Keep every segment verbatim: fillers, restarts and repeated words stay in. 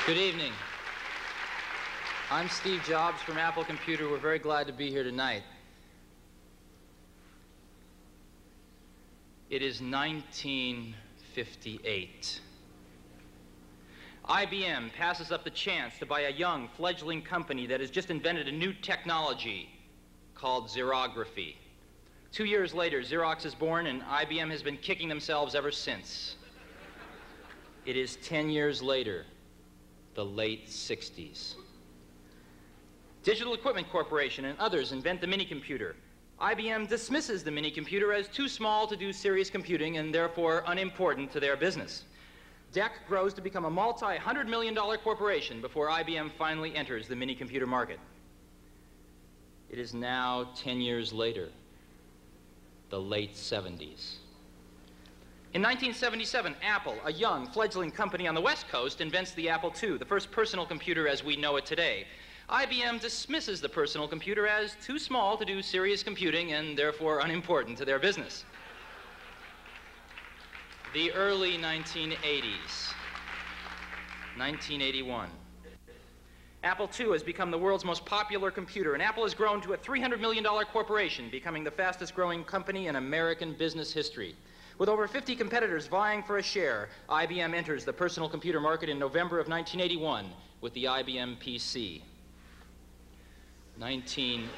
Good evening. I'm Steve Jobs from Apple Computer. We're very glad to be here tonight. It is nineteen fifty-eight. I B M passes up the chance to buy a young, fledgling company that has just invented a new technology called xerography. Two years later, Xerox is born, and I B M has been kicking themselves ever since. It is ten years later, the late sixties. Digital Equipment Corporation and others invent the mini-computer. I B M dismisses the mini-computer as too small to do serious computing and therefore unimportant to their business. D E C grows to become a multi-hundred million dollar corporation before I B M finally enters the mini-computer market. It is now ten years later, the late seventies. In nineteen seventy-seven, Apple, a young, fledgling company on the West Coast, invents the Apple two, the first personal computer as we know it today. I B M dismisses the personal computer as too small to do serious computing and therefore unimportant to their business. The early nineteen eighties. nineteen eighty-one. Apple two has become the world's most popular computer, and Apple has grown to a three hundred million dollar corporation, becoming the fastest growing company in American business history. With over fifty competitors vying for a share, I B M enters the personal computer market in November of nineteen eighty-one with the I B M P C. nineteen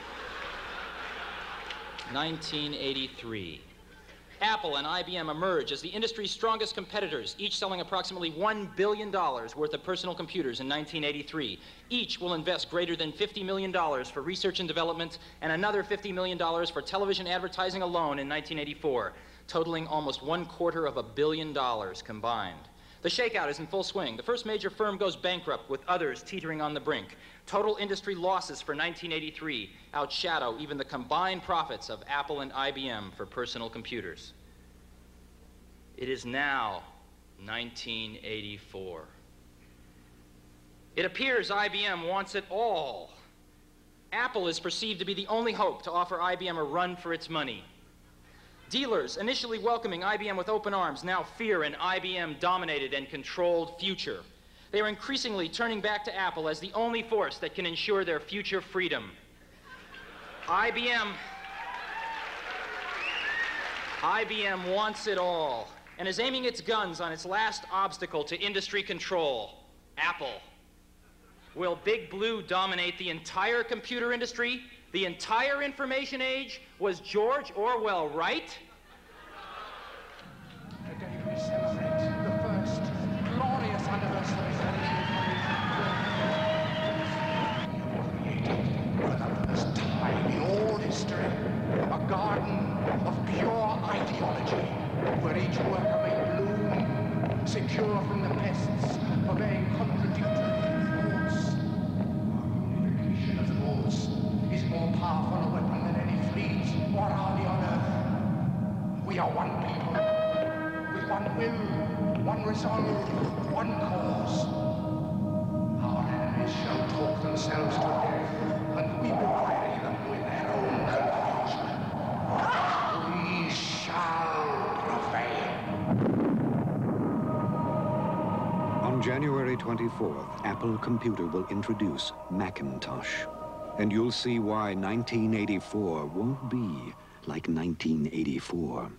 eighty-three. Apple and I B M emerge as the industry's strongest competitors, each selling approximately one billion dollars worth of personal computers in nineteen eighty-three. Each will invest greater than fifty million dollars for research and development and another fifty million dollars for television advertising alone in nineteen eighty-four, totaling almost one quarter of a billion dollars combined. The shakeout is in full swing. The first major firm goes bankrupt, with others teetering on the brink. Total industry losses for nineteen eighty-three outshadow even the combined profits of Apple and I B M for personal computers. It is now nineteen eighty-four. It appears I B M wants it all. Apple is perceived to be the only hope to offer I B M a run for its money. Dealers, initially welcoming I B M with open arms, now fear an I B M-dominated and controlled future. They are increasingly turning back to Apple as the only force that can ensure their future freedom. I B M... I B M wants it all and is aiming its guns on its last obstacle to industry control, Apple. Will Big Blue dominate the entire computer industry? The entire information age? Was George Orwell right? Today we celebrate the first glorious anniversary created for the first time in all history a garden of pure ideology where each worker may bloom, secure from the pests of a contradictory thoughts. Unification of thoughts is more powerful a weapon than any fleet or army on earth. We are one people, with one will, one resolve, one cause. Our enemies shall talk themselves to death, and we will bury them with their own confusion. We shall prevail. On January twenty-fourth, Apple Computer will introduce Macintosh. And you'll see why nineteen eighty-four won't be like nineteen eighty-four.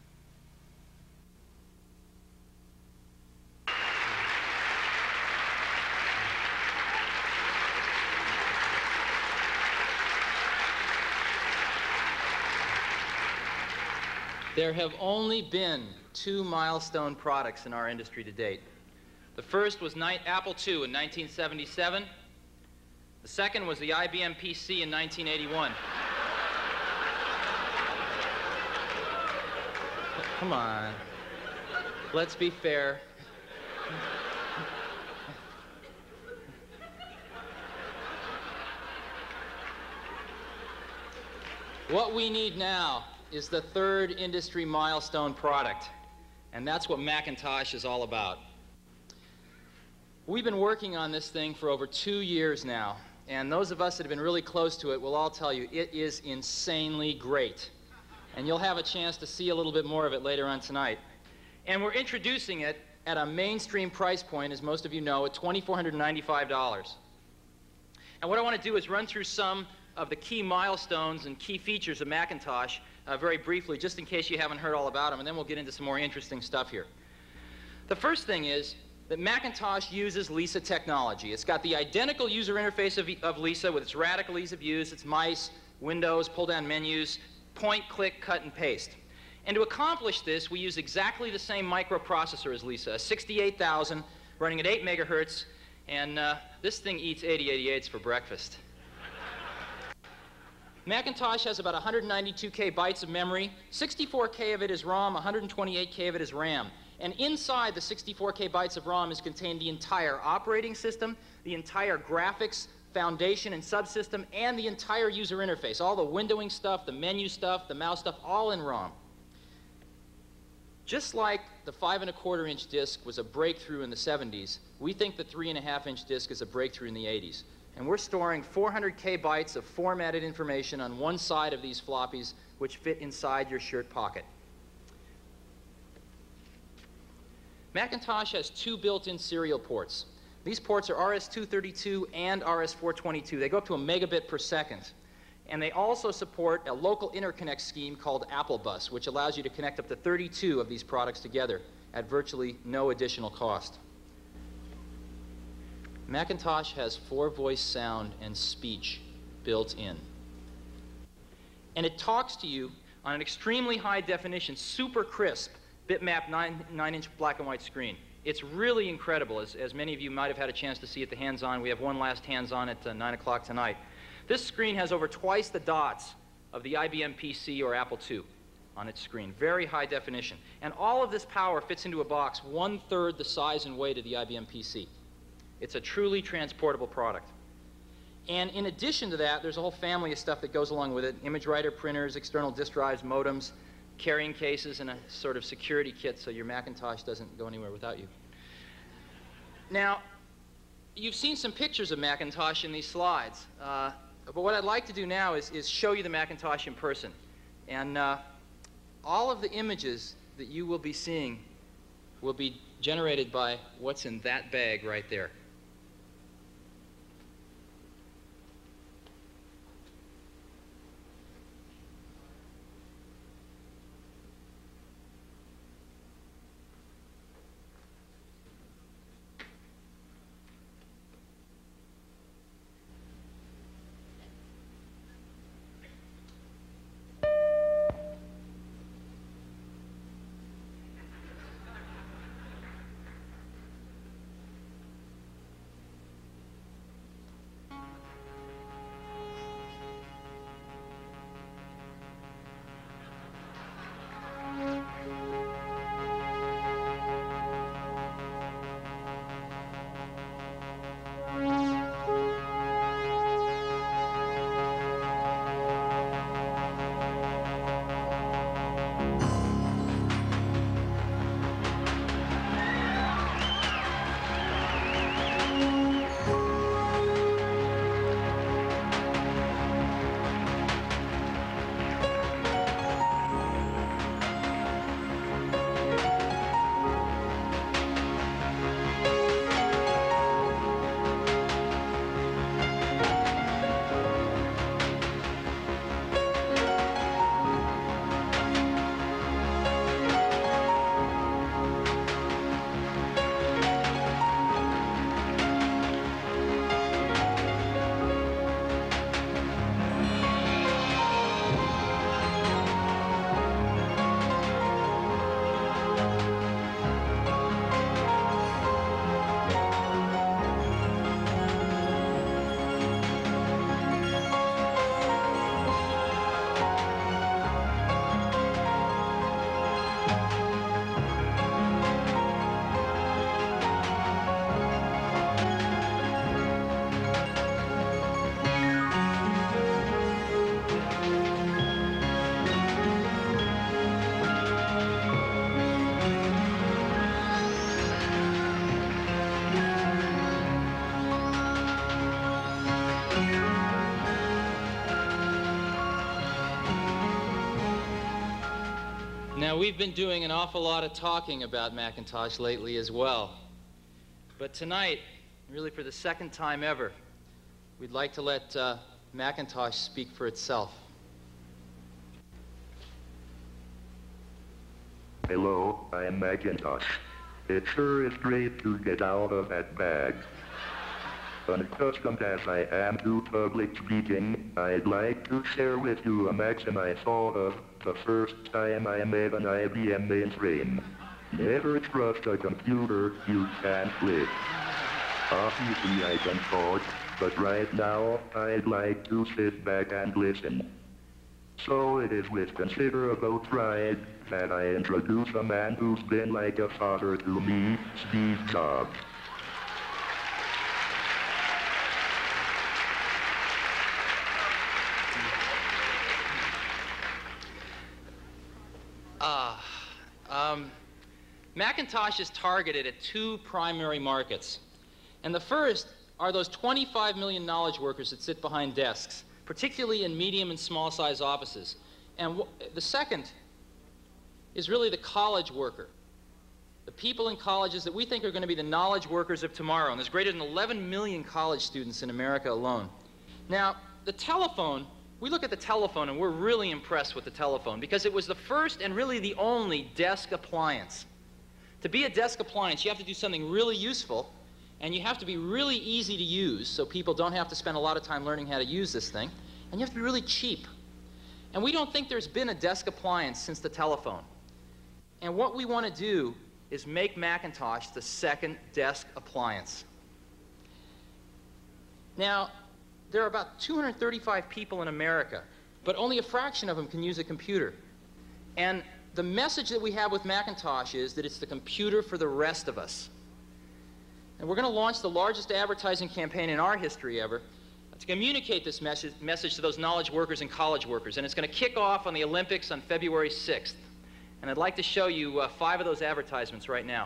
There have only been two milestone products in our industry to date. The first was Apple two in nineteen seventy-seven. The second was the I B M P C in nineteen eighty-one. Come on. Let's be fair. What we need now is the third industry milestone product, and that's what Macintosh is all about. We've been working on this thing for over two years now, and those of us that have been really close to it will all tell you it is insanely great. And you'll have a chance to see a little bit more of it later on tonight. And we're introducing it at a mainstream price point, as most of you know, at two thousand four hundred ninety-five dollars. And what I want to do is run through some of the key milestones and key features of Macintosh uh, very briefly, just in case you haven't heard all about them, and then we'll get into some more interesting stuff here. The first thing is that Macintosh uses Lisa technology. It's got the identical user interface of, of Lisa with its radical ease of use, its mice, windows, pull-down menus, point, click, cut, and paste. And to accomplish this, we use exactly the same microprocessor as Lisa, a sixty-eight thousand running at eight megahertz, and uh, this thing eats eighty eighty-eights for breakfast. Macintosh has about one hundred ninety-two K bytes of memory. sixty-four K of it is ROM, one hundred twenty-eight K of it is RAM. And inside the sixty-four K bytes of ROM is contained the entire operating system, the entire graphics foundation and subsystem, and the entire user interface. All the windowing stuff, the menu stuff, the mouse stuff, all in ROM. Just like the five and a quarter inch disc was a breakthrough in the seventies, we think the three and a half inch disc is a breakthrough in the eighties. And we're storing four hundred K bytes of formatted information on one side of these floppies, which fit inside your shirt pocket. Macintosh has two built-in serial ports. These ports are R S two thirty-two and R S four twenty-two. They go up to a megabit per second. And they also support a local interconnect scheme called Apple Bus, which allows you to connect up to thirty-two of these products together at virtually no additional cost. Macintosh has four-voice sound and speech built in. And it talks to you on an extremely high definition, super crisp, bitmap nine inch black and white screen. It's really incredible, as, as many of you might have had a chance to see at the hands-on. We have one last hands-on at uh, nine o'clock tonight. This screen has over twice the dots of the I B M P C or Apple two on its screen. Very high definition. And all of this power fits into a box one-third the size and weight of the I B M P C. It's a truly transportable product. And in addition to that, there's a whole family of stuff that goes along with it. Image writer, printers, external disk drives, modems, carrying cases, and a sort of security kit so your Macintosh doesn't go anywhere without you. Now, you've seen some pictures of Macintosh in these slides. Uh, but what I'd like to do now is, is show you the Macintosh in person. And uh, all of the images that you will be seeing will be generated by what's in that bag right there. Now, we've been doing an awful lot of talking about Macintosh lately as well. But tonight, really for the second time ever, we'd like to let uh, Macintosh speak for itself. Hello, I am Macintosh. It sure is great to get out of that bag. Unaccustomed as I am to public speaking, I'd like to share with you a maxim I thought of the first time I made an I B M mainframe. Never trust a computer you can't live. Obviously I can talk, but right now I'd like to sit back and listen. So it is with considerable pride that I introduce a man who's been like a father to me, Steve Jobs. Ah, uh, um, Macintosh is targeted at two primary markets. And the first are those twenty-five million knowledge workers that sit behind desks, particularly in medium and small size offices. And w the second is really the college worker, the people in colleges that we think are going to be the knowledge workers of tomorrow. And there's greater than eleven million college students in America alone. Now, the telephone, we look at the telephone and we're really impressed with the telephone because it was the first and really the only desk appliance. To be a desk appliance, you have to do something really useful, and you have to be really easy to use so people don't have to spend a lot of time learning how to use this thing, and you have to be really cheap. And we don't think there's been a desk appliance since the telephone. And what we want to do is make Macintosh the second desk appliance. Now, there are about two hundred thirty-five people in America, but only a fraction of them can use a computer. And the message that we have with Macintosh is that it's the computer for the rest of us. And we're going to launch the largest advertising campaign in our history ever to communicate this message, message to those knowledge workers and college workers. And it's going to kick off on the Olympics on February sixth. And I'd like to show you uh, five of those advertisements right now.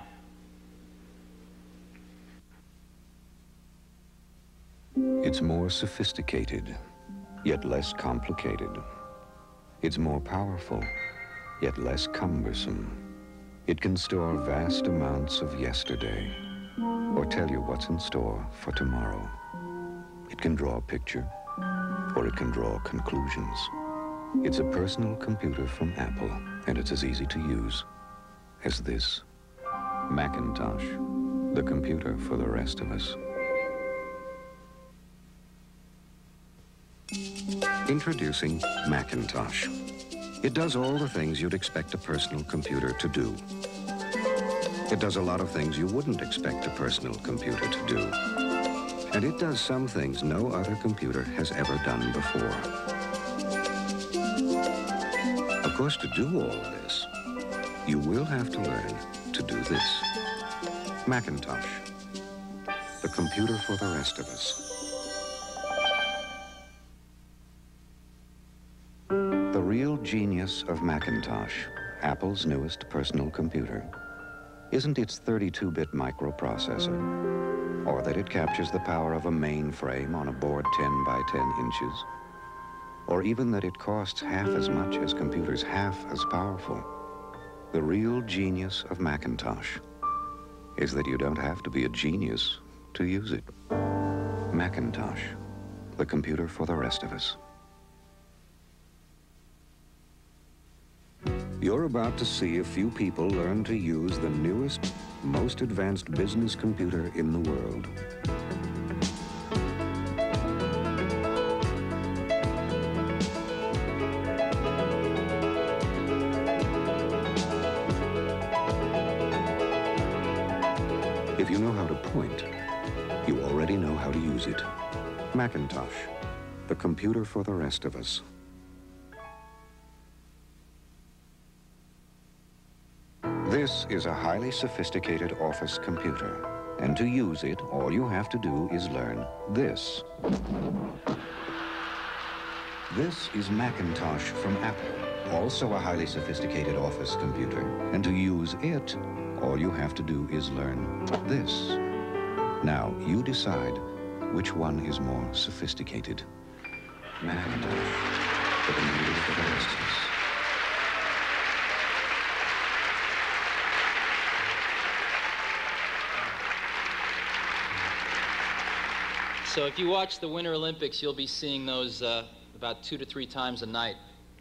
It's more sophisticated, yet less complicated. It's more powerful, yet less cumbersome. It can store vast amounts of yesterday, or tell you what's in store for tomorrow. It can draw a picture, or it can draw conclusions. It's a personal computer from Apple, and it's as easy to use as this. Macintosh, the computer for the rest of us. Introducing Macintosh. It does all the things you'd expect a personal computer to do. It does a lot of things you wouldn't expect a personal computer to do. And it does some things no other computer has ever done before. Of course, to do all this, you will have to learn to do this. Macintosh, the computer for the rest of us. The real genius of Macintosh, Apple's newest personal computer, isn't its thirty-two bit microprocessor, or that it captures the power of a mainframe on a board ten by ten inches, or even that it costs half as much as computers half as powerful. The real genius of Macintosh is that you don't have to be a genius to use it. Macintosh, the computer for the rest of us. You're about to see a few people learn to use the newest, most advanced business computer in the world. If you know how to point, you already know how to use it. Macintosh, the computer for the rest of us. This is a highly sophisticated office computer, and to use it, all you have to do is learn this. This is Macintosh from Apple, also a highly sophisticated office computer, and to use it, all you have to do is learn this. Now, you decide which one is more sophisticated. Macintosh, the computer for the rest of us. So if you watch the Winter Olympics, you'll be seeing those uh, about two to three times a night.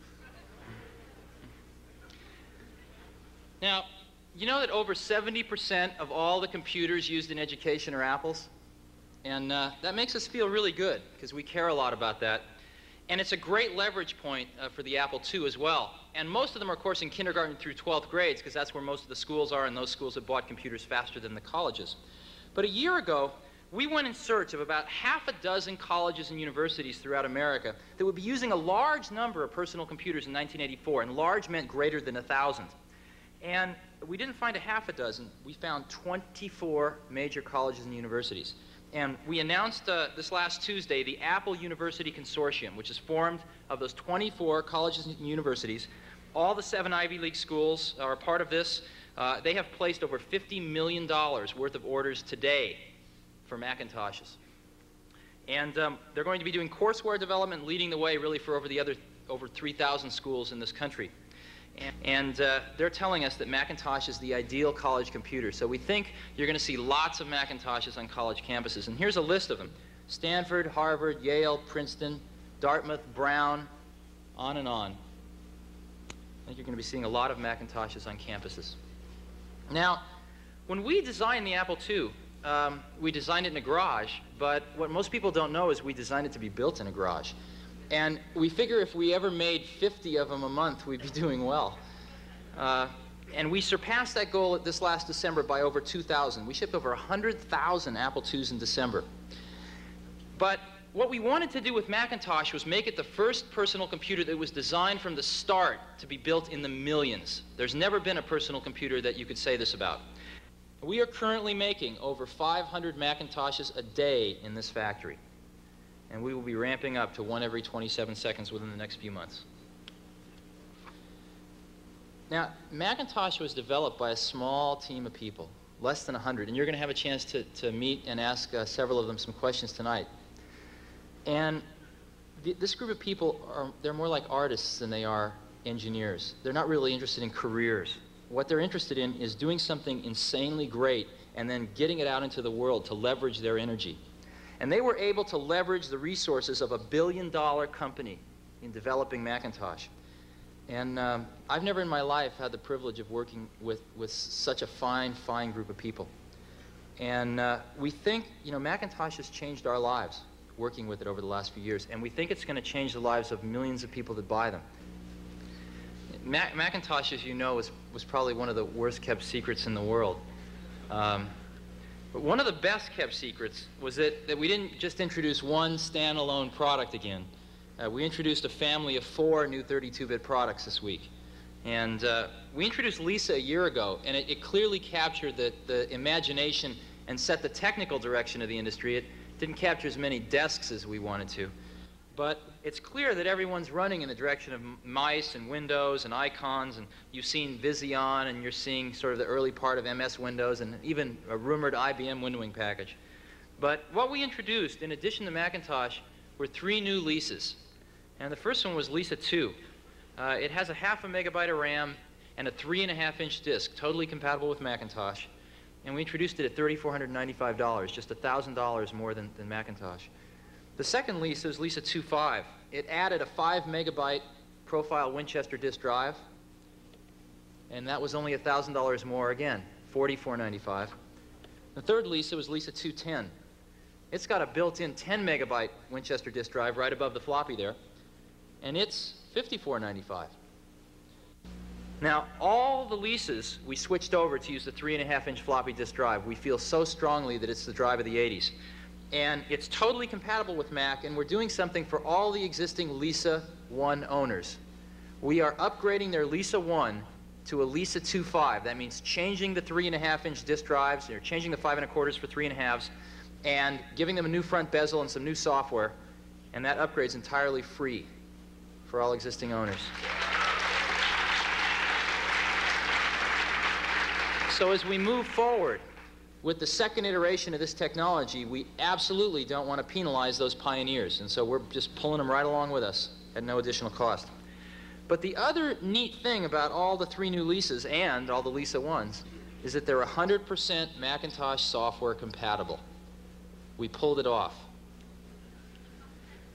Now, you know that over seventy percent of all the computers used in education are Apples? And uh, that makes us feel really good, because we care a lot about that. And it's a great leverage point uh, for the Apple two as well. And most of them are, of course, in kindergarten through twelfth grades, because that's where most of the schools are, and those schools have bought computers faster than the colleges. But a year ago, we went in search of about half a dozen colleges and universities throughout America that would be using a large number of personal computers in nineteen eighty-four, and large meant greater than a thousand. And we didn't find a half a dozen. We found twenty-four major colleges and universities. And we announced uh, this last Tuesday the Apple University Consortium, which is formed of those twenty-four colleges and universities. All the seven Ivy League schools are a part of this. Uh, they have placed over fifty million dollars worth of orders today for Macintoshes. And um, they're going to be doing courseware development, leading the way really for over the other over three thousand schools in this country. And, and uh, they're telling us that Macintosh is the ideal college computer. So we think you're going to see lots of Macintoshes on college campuses. And here's a list of them: Stanford, Harvard, Yale, Princeton, Dartmouth, Brown, on and on. I think you're going to be seeing a lot of Macintoshes on campuses. Now, when we designed the Apple two, um, we designed it in a garage, but what most people don't know is we designed it to be built in a garage. And we figure if we ever made fifty of them a month, we'd be doing well. Uh, and we surpassed that goal this last December by over two thousand. We shipped over one hundred thousand Apple twos in December. But what we wanted to do with Macintosh was make it the first personal computer that was designed from the start to be built in the millions. There's never been a personal computer that you could say this about. We are currently making over five hundred Macintoshes a day in this factory. And we will be ramping up to one every twenty-seven seconds within the next few months. Now, Macintosh was developed by a small team of people, less than one hundred, and you're going to have a chance to, to meet and ask uh, several of them some questions tonight. And th this group of people, are, they're more like artists than they are engineers. They're not really interested in careers. What they're interested in is doing something insanely great and then getting it out into the world to leverage their energy. And they were able to leverage the resources of a billion-dollar company in developing Macintosh. And um, I've never in my life had the privilege of working with, with such a fine, fine group of people. And uh, we think, you know, Macintosh has changed our lives working with it over the last few years. And we think it's going to change the lives of millions of people that buy them. Mac Macintosh, as you know, was, was probably one of the worst-kept secrets in the world. Um, But one of the best-kept secrets was that, that we didn't just introduce one standalone product again. Uh, we introduced a family of four new thirty-two bit products this week. And uh, we introduced Lisa a year ago, and it, it clearly captured the, the imagination and set the technical direction of the industry. It didn't capture as many desks as we wanted to. But it's clear that everyone's running in the direction of mice and Windows and icons, and you've seen Vision, and you're seeing sort of the early part of M S Windows, and even a rumored I B M windowing package. But what we introduced, in addition to Macintosh, were three new Lisas. And the first one was Lisa two. Uh, it has a half a megabyte of RAM and a three and a half inch disk, totally compatible with Macintosh. And we introduced it at three thousand four hundred ninety-five dollars, just one thousand dollars more than, than Macintosh. The second Lisa is Lisa two point five. It added a five megabyte profile Winchester disk drive, and that was only one thousand dollars more again, forty-four ninety-five. The third Lisa was Lisa two ten. It's got a built-in ten megabyte Winchester disk drive right above the floppy there, and it's fifty-four ninety-five. Now, all the Lisas, we switched over to use the three and a half inch floppy disk drive. We feel so strongly that it's the drive of the eighties. And it's totally compatible with Mac, and we're doing something for all the existing Lisa one owners. We are upgrading their Lisa one to a Lisa two point five. That means changing the three and a half inch disk drives, or changing the five and a quarters for three and a halves, and giving them a new front bezel and some new software, and that upgrade's entirely free for all existing owners. So as we move forward with the second iteration of this technology, we absolutely don't want to penalize those pioneers, and so we're just pulling them right along with us at no additional cost. But the other neat thing about all the three new Lisas and all the Lisa ones is that they're one hundred percent Macintosh software compatible. We pulled it off.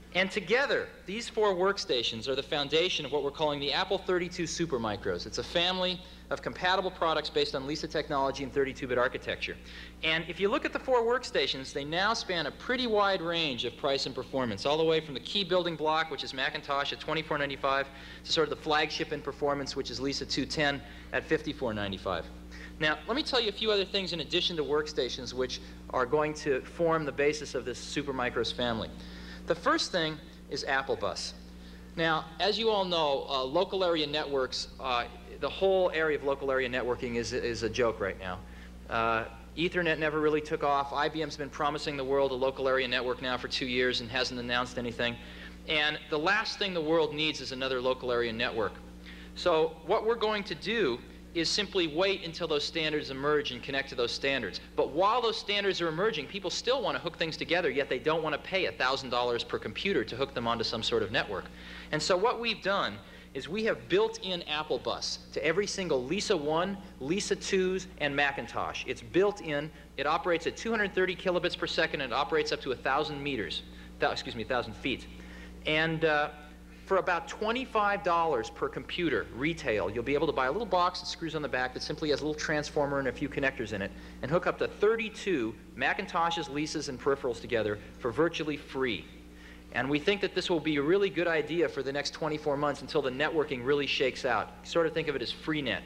And together, these four workstations are the foundation of what we're calling the Apple thirty-two Supermicros. It's a family of compatible products based on Lisa technology and thirty-two bit architecture. And if you look at the four workstations, they now span a pretty wide range of price and performance, all the way from the key building block, which is Macintosh at twenty-four ninety-five, to sort of the flagship in performance, which is Lisa two ten at fifty-four ninety-five. Now, let me tell you a few other things in addition to workstations which are going to form the basis of this Supermicros family. The first thing is Apple Bus. Now, as you all know, uh, local area networks, uh, the whole area of local area networking is, is a joke right now. Uh, Ethernet never really took off. I B M's been promising the world a local area network now for two years and hasn't announced anything. And the last thing the world needs is another local area network. So what we're going to do is simply wait until those standards emerge and connect to those standards. But while those standards are emerging, people still want to hook things together, yet they don't want to pay one thousand dollars per computer to hook them onto some sort of network. And so what we've done is we have built in Apple Bus to every single Lisa one, Lisa twos, and Macintosh. It's built in. It operates at two hundred thirty kilobits per second, and it operates up to one thousand meters, th excuse me, one thousand feet. And uh, for about twenty-five dollars per computer, retail, you'll be able to buy a little box that screws on the back that simply has a little transformer and a few connectors in it, and hook up to thirty-two Macintoshes, Lisas, and peripherals together for virtually free. And we think that this will be a really good idea for the next twenty-four months until the networking really shakes out. Sort of think of it as freenet.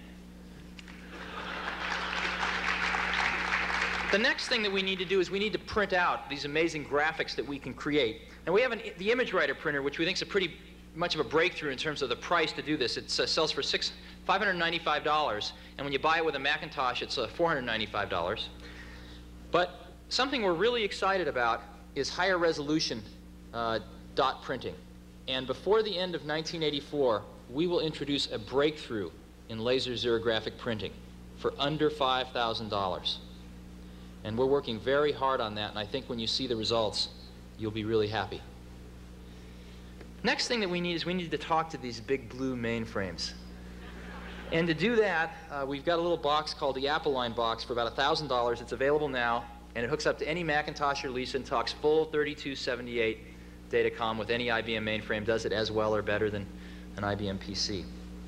The next thing that we need to do is we need to print out these amazing graphics that we can create. And we have an, the image writer printer, which we think is a pretty much of a breakthrough in terms of the price to do this. It uh, sells for six, five hundred ninety-five dollars, and when you buy it with a Macintosh, it's uh, four hundred ninety-five dollars. But something we're really excited about is higher resolution uh, dot printing. And before the end of nineteen eighty-four, we will introduce a breakthrough in laser xerographic printing for under five thousand dollars. And we're working very hard on that, and I think when you see the results, you'll be really happy. Next thing that we need is we need to talk to these big blue mainframes. And to do that, uh, we've got a little box called the Apple Line box for about one thousand dollars. It's available now, and it hooks up to any Macintosh or Lisa and talks full thirty-two seventy-eight datacom with any I B M mainframe, does it as well or better than an I B M P C.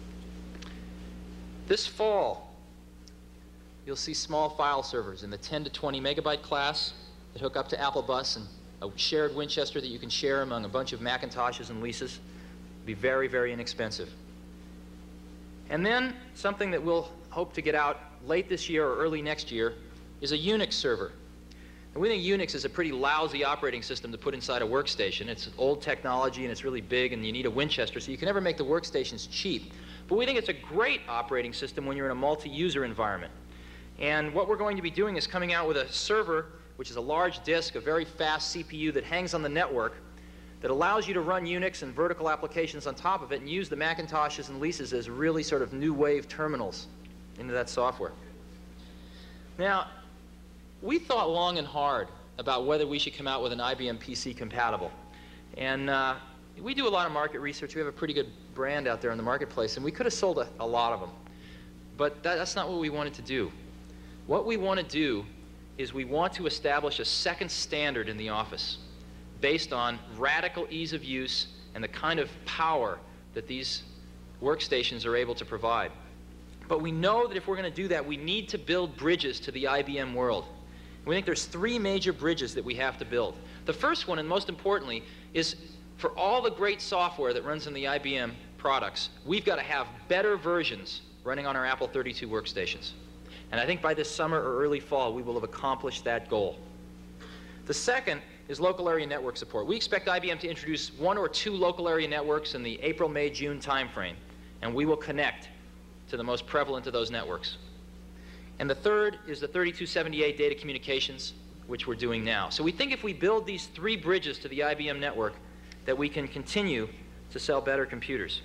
This fall, you'll see small file servers in the ten to twenty megabyte class that hook up to Apple Bus, and a shared Winchester that you can share among a bunch of Macintoshes and Lisas. It'll be very, very inexpensive. And then something that we'll hope to get out late this year or early next year is a Unix server. And we think Unix is a pretty lousy operating system to put inside a workstation. It's old technology and it's really big and you need a Winchester, so you can never make the workstations cheap. But we think it's a great operating system when you're in a multi-user environment. And what we're going to be doing is coming out with a server, which is a large disk, a very fast C P U that hangs on the network, that allows you to run Unix and vertical applications on top of it and use the Macintoshes and Lisas as really sort of new wave terminals into that software. Now, we thought long and hard about whether we should come out with an I B M P C compatible. And uh, we do a lot of market research. We have a pretty good brand out there in the marketplace, and we could have sold a, a lot of them. But that, that's not what we wanted to do. What we want to do is we want to establish a second standard in the office based on radical ease of use and the kind of power that these workstations are able to provide. But we know that if we're going to do that, we need to build bridges to the I B M world. We think there's three major bridges that we have to build. The first one, and most importantly, is for all the great software that runs in the I B M products, we've got to have better versions running on our Apple thirty-two workstations. And I think by this summer or early fall, we will have accomplished that goal. The second is local area network support. We expect I B M to introduce one or two local area networks in the April, May, June timeframe, and we will connect to the most prevalent of those networks. And the third is the thirty-two seventy-eight data communications, which we're doing now. So we think if we build these three bridges to the I B M network, that we can continue to sell better computers.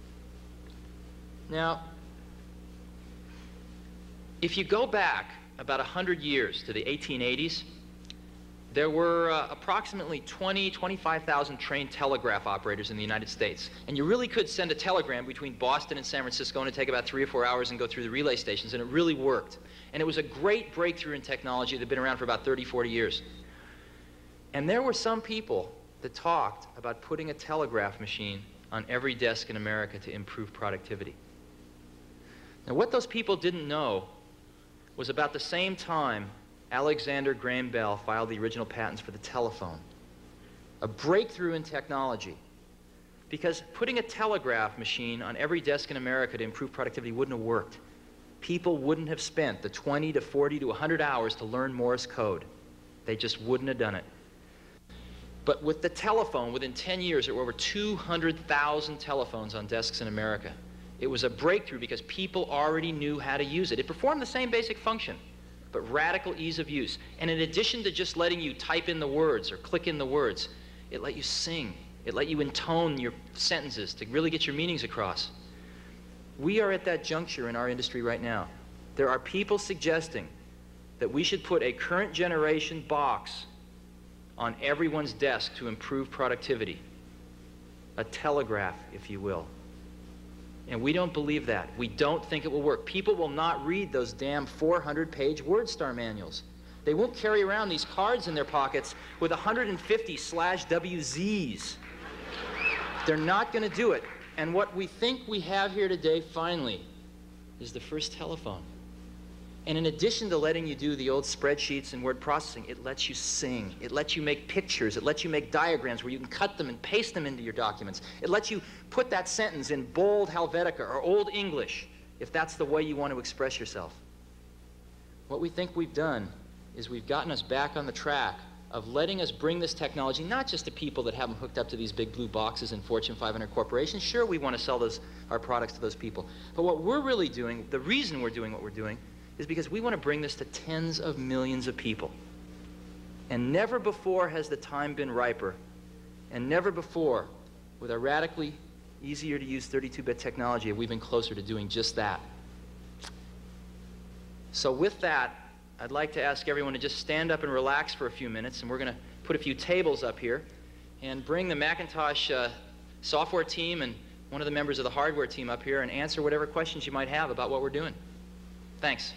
Now, if you go back about one hundred years to the eighteen eighties, there were uh, approximately twenty, twenty-five thousand trained telegraph operators in the United States. And you really could send a telegram between Boston and San Francisco, and it'd take about three or four hours and go through the relay stations, and it really worked. And it was a great breakthrough in technology that had been around for about thirty, forty years. And there were some people that talked about putting a telegraph machine on every desk in America to improve productivity. Now, what those people didn't know was about the same time Alexander Graham Bell filed the original patents for the telephone. A breakthrough in technology. Because putting a telegraph machine on every desk in America to improve productivity wouldn't have worked. People wouldn't have spent the twenty to forty to one hundred hours to learn Morse code. They just wouldn't have done it. But with the telephone, within ten years, there were over two hundred thousand telephones on desks in America. It was a breakthrough because people already knew how to use it. It performed the same basic function, but radical ease of use. And in addition to just letting you type in the words or click in the words, it let you sing. It let you intone your sentences to really get your meanings across. We are at that juncture in our industry right now. There are people suggesting that we should put a current generation box on everyone's desk to improve productivity. A telegraph, if you will. And we don't believe that. We don't think it will work. People will not read those damn four hundred page WordStar manuals. They won't carry around these cards in their pockets with one hundred fifty slash W Zs. They're not going to do it. And what we think we have here today, finally, is the first telephone. And in addition to letting you do the old spreadsheets and word processing, it lets you sing. It lets you make pictures. It lets you make diagrams where you can cut them and paste them into your documents. It lets you put that sentence in bold Helvetica or Old English, if that's the way you want to express yourself. What we think we've done is we've gotten us back on the track of letting us bring this technology not just to people that have them hooked up to these big blue boxes in Fortune five hundred corporations. Sure, we want to sell those, our products to those people. But what we're really doing, the reason we're doing what we're doing, is because we want to bring this to tens of millions of people. And never before has the time been riper, and never before, with our radically easier to use thirty-two bit technology, have we been closer to doing just that. So with that, I'd like to ask everyone to just stand up and relax for a few minutes, and we're going to put a few tables up here and bring the Macintosh uh, software team and one of the members of the hardware team up here and answer whatever questions you might have about what we're doing. Thanks.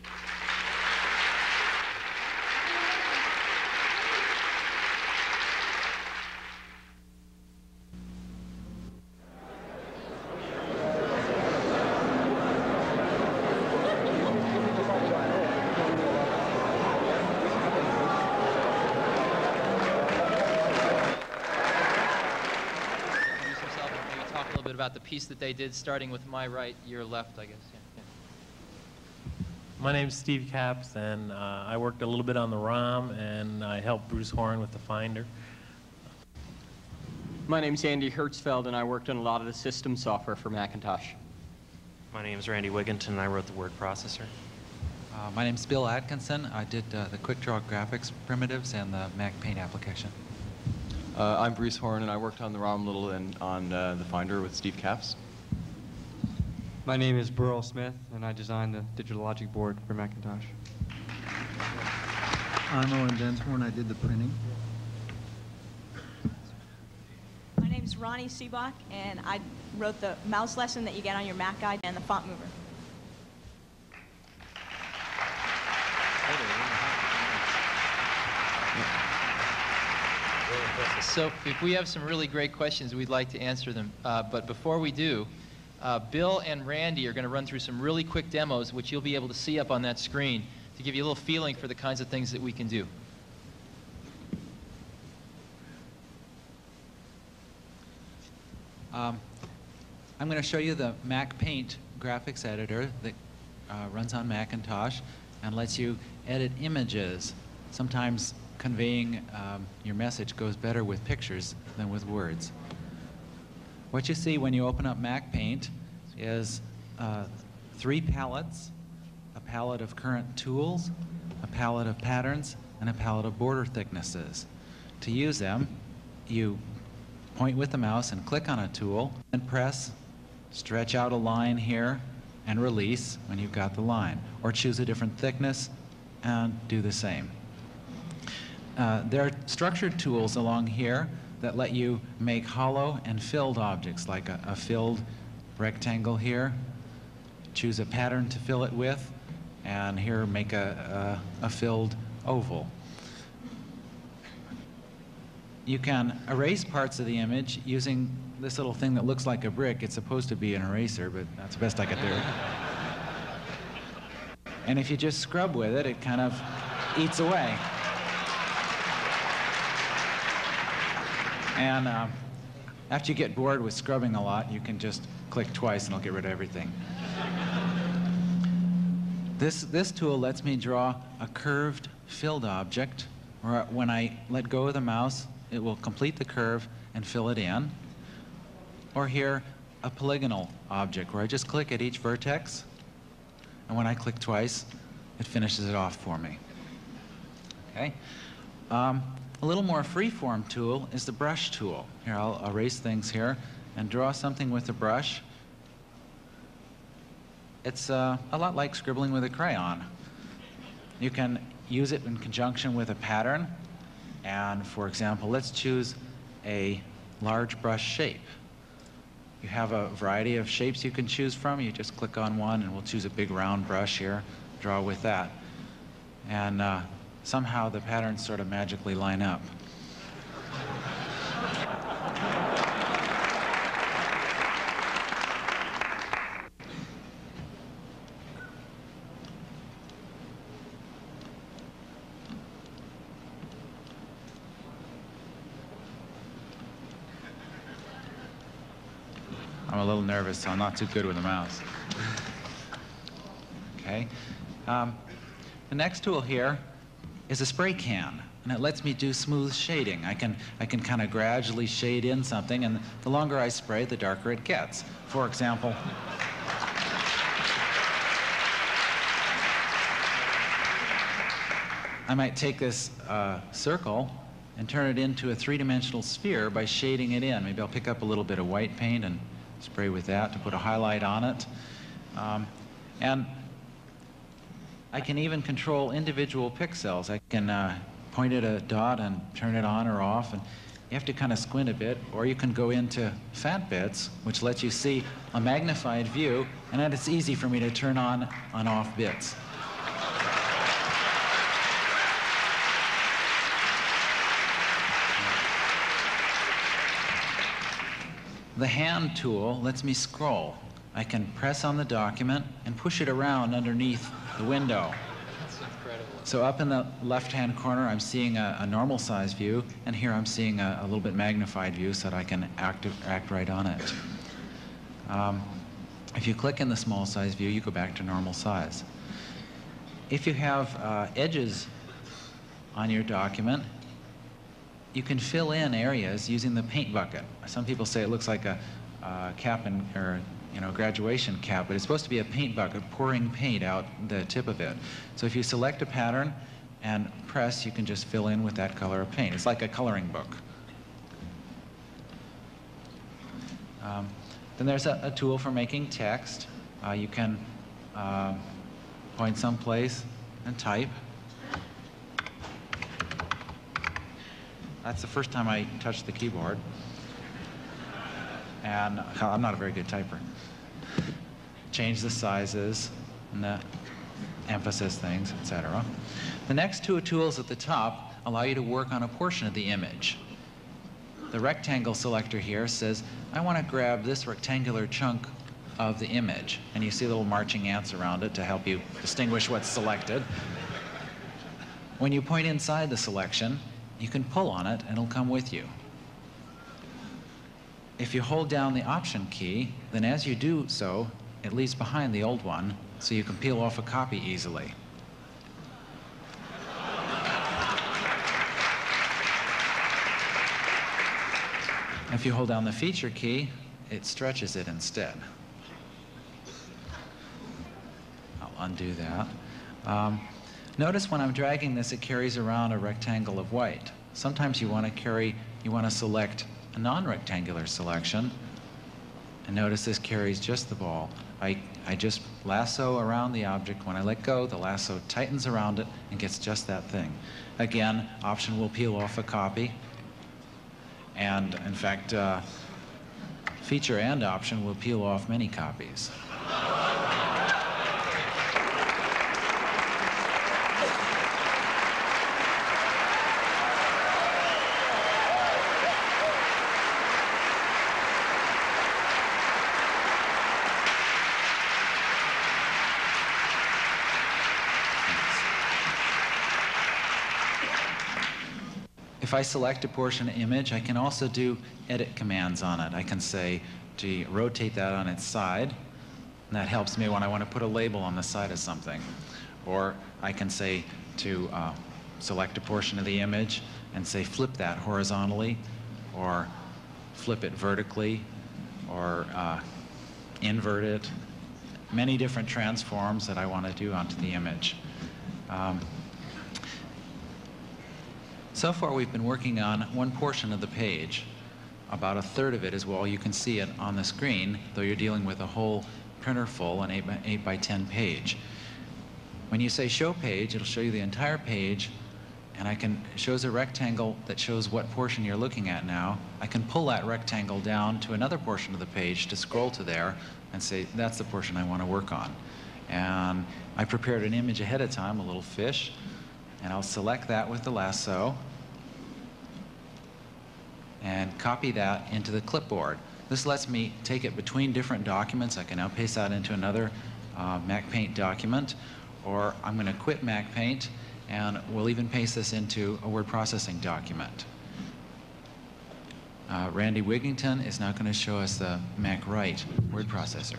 About the piece that they did, starting with my right, your left, I guess. Yeah, yeah. My name's Steve Capps, and uh, I worked a little bit on the ROM, and I helped Bruce Horn with the Finder. My name's Andy Hertzfeld, and I worked on a lot of the system software for Macintosh. My name's Randy Wigginton, and I wrote the word processor. Uh, my name's Bill Atkinson. I did uh, the quick draw graphics primitives and the Mac Paint application. Uh, I'm Bruce Horn, and I worked on the ROM Little and on uh, the Finder with Steve Capps. My name is Burrell Smith, and I designed the digital logic board for Macintosh. I'm Owen Densmore, and I did the printing. My name is Rony Sebok, and I wrote the mouse lesson that you get on your Mac guide and the font mover. So if we have some really great questions, we'd like to answer them. Uh, but before we do, uh, Bill and Randy are going to run through some really quick demos, which you'll be able to see up on that screen to give you a little feeling for the kinds of things that we can do. Um, I'm going to show you the Mac Paint graphics editor that uh, runs on Macintosh and lets you edit images. Sometimes conveying um, your message goes better with pictures than with words. What you see when you open up Mac Paint is uh, three palettes, a palette of current tools, a palette of patterns, and a palette of border thicknesses. To use them, you point with the mouse and click on a tool and press, stretch out a line here, and release when you've got the line. Or choose a different thickness and do the same. Uh, there are structured tools along here that let you make hollow and filled objects, like a, a filled rectangle here. Choose a pattern to fill it with, and here make a, a, a filled oval. you can erase parts of the image using this little thing that looks like a brick. It's supposed to be an eraser, but that's the best I could do. And if you just scrub with it, it kind of eats away. And uh, after you get bored with scrubbing a lot, you can just click twice and it'll get rid of everything. This, this tool lets me draw a curved filled object, where when I let go of the mouse, it will complete the curve and fill it in. Or here, a polygonal object, where I just click at each vertex, and when I click twice, it finishes it off for me. Okay? Um, a little more free-form tool is the brush tool. Here, I'll erase things here and draw something with a brush. It's uh, a lot like scribbling with a crayon. You can use it in conjunction with a pattern. And for example, let's choose a large brush shape. You have a variety of shapes you can choose from. You just click on one and we'll choose a big round brush here, draw with that. And uh, somehow the patterns sort of magically line up. I'm a little nervous, so I'm not too good with the mouse. Okay. Um, the next tool here is a spray can, and it lets me do smooth shading. I can, I can kind of gradually shade in something, and the longer I spray, the darker it gets. For example, I might take this uh, circle and turn it into a three-dimensional sphere by shading it in. Maybe I'll pick up a little bit of white paint and spray with that to put a highlight on it. Um, and I can even control individual pixels. I can uh, point at a dot and turn it on or off, and you have to kind of squint a bit, or you can go into fat bits, which lets you see a magnified view, and then it's easy for me to turn on on off bits. The hand tool lets me scroll. I can press on the document and push it around underneath the window. That's incredible. So up in the left-hand corner, I'm seeing a, a normal size view, and here I'm seeing a, a little bit magnified view so that I can act, act right on it. Um, if you click in the small size view, you go back to normal size. If you have uh, edges on your document, you can fill in areas using the paint bucket. Some people say it looks like a uh, cap and, or you know, graduation cap, but it's supposed to be a paint bucket pouring paint out the tip of it. So if you select a pattern and press, you can just fill in with that color of paint. It's like a coloring book. Um, then there's a, a tool for making text. Uh, you can uh, point someplace and type. That's the first time I touched the keyboard. And I'm not a very good typer. Change the sizes and the emphasis things, et cetera. The next two tools at the top allow you to work on a portion of the image. The rectangle selector here says, I want to grab this rectangular chunk of the image. And you see little marching ants around it to help you distinguish what's selected. When you point inside the selection, you can pull on it and it'll come with you. If you hold down the Option key, then as you do so, it leaves behind the old one, so you can peel off a copy easily. If you hold down the Feature key, it stretches it instead. I'll undo that. Um, Notice when I'm dragging this, it carries around a rectangle of white. Sometimes you want to carry, you want to select a non-rectangular selection. And notice this carries just the ball. I, I just lasso around the object. When I let go, the lasso tightens around it and gets just that thing. Again, Option will peel off a copy. And in fact, uh, Feature and Option will peel off many copies. if I select a portion of image, I can also do edit commands on it. I can say to rotate that on its side, and that helps me when I want to put a label on the side of something. Or I can say to uh, select a portion of the image and say flip that horizontally, or flip it vertically, or uh, invert it. Many different transforms that I want to do onto the image. Um, so far we've been working on one portion of the page. About a third of it is, well, you can see it on the screen, though you're dealing with a whole printer full, an eight by ten page. When you say show page, it'll show you the entire page, and I can, it shows a rectangle that shows what portion you're looking at now. I can pull that rectangle down to another portion of the page to scroll to there and say, that's the portion I want to work on. And I prepared an image ahead of time, a little fish, and I'll select that with the lasso and copy that into the clipboard. This lets me take it between different documents. I can now paste that into another uh, MacPaint document, or I'm going to quit MacPaint, and we'll even paste this into a word processing document. Uh, Randy Wigginton is now going to show us the MacWrite word processor.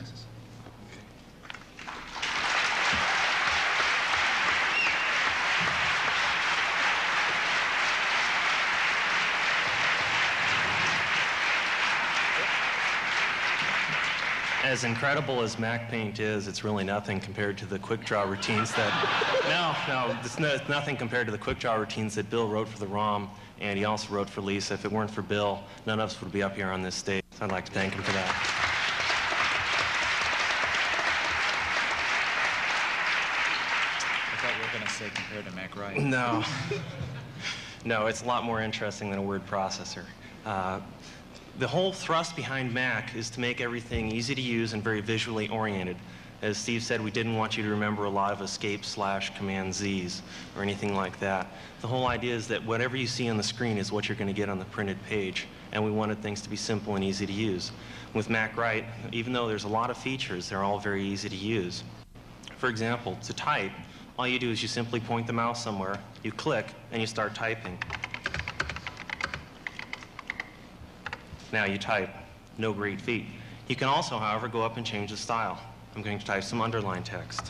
As incredible as MacPaint is, it's really nothing compared to the quick draw routines that, no, no, it's, no, it's nothing compared to the quick draw routines that Bill wrote for the ROM, and he also wrote for Lisa. If it weren't for Bill, none of us would be up here on this stage. So I'd like to thank him for that. I thought you were going to say compared to MacWrite. No. No, it's a lot more interesting than a word processor. Uh, The whole thrust behind Mac is to make everything easy to use and very visually oriented. As Steve said, we didn't want you to remember a lot of escape slash command Z's or anything like that. The whole idea is that whatever you see on the screen is what you're going to get on the printed page, and we wanted things to be simple and easy to use. With MacWrite, even though there's a lot of features, they're all very easy to use. For example, to type, all you do is you simply point the mouse somewhere, you click, and you start typing. Now you type, no great feat. You can also, however, go up and change the style. I'm going to type some underlined text.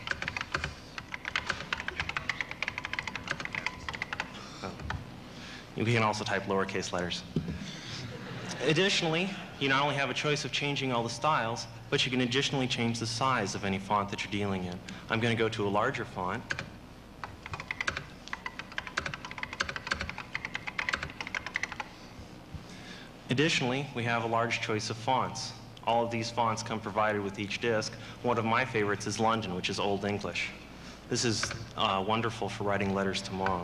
Oh. You can also type lowercase letters. Additionally, you not only have a choice of changing all the styles, but you can additionally change the size of any font that you're dealing in. I'm going to go to a larger font. Additionally, we have a large choice of fonts. All of these fonts come provided with each disk. One of my favorites is London, which is Old English. This is uh, wonderful for writing letters to mom.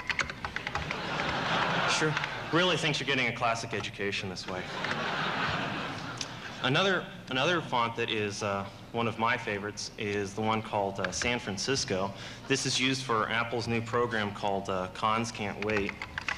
Sure, really thinks you're getting a classic education this way. Another, another font that is uh, one of my favorites is the one called uh, San Francisco. This is used for Apple's new program called uh, Cons Can't Wait.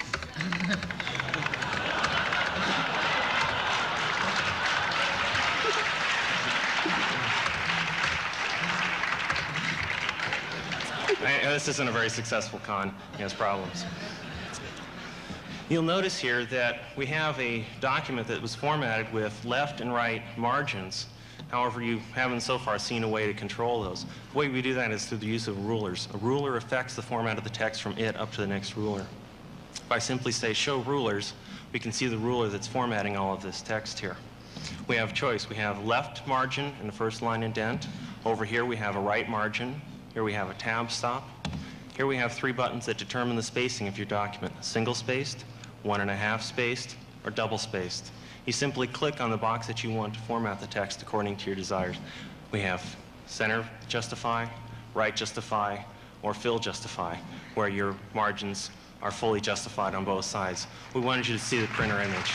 This isn't a very successful con. He has problems. You'll notice here that we have a document that was formatted with left and right margins. However, you haven't so far seen a way to control those. The way we do that is through the use of rulers. A ruler affects the format of the text from it up to the next ruler. If I simply say show rulers, we can see the ruler that's formatting all of this text here. We have choice. We have left margin in the first line indent. Over here we have a right margin. Here we have a tab stop. Here we have three buttons that determine the spacing of your document: single spaced, one and a half spaced, or double spaced. You simply click on the box that you want to format the text according to your desires. We have center justify, right justify, or fill justify, where your margins are fully justified on both sides. We wanted you to see the printer image.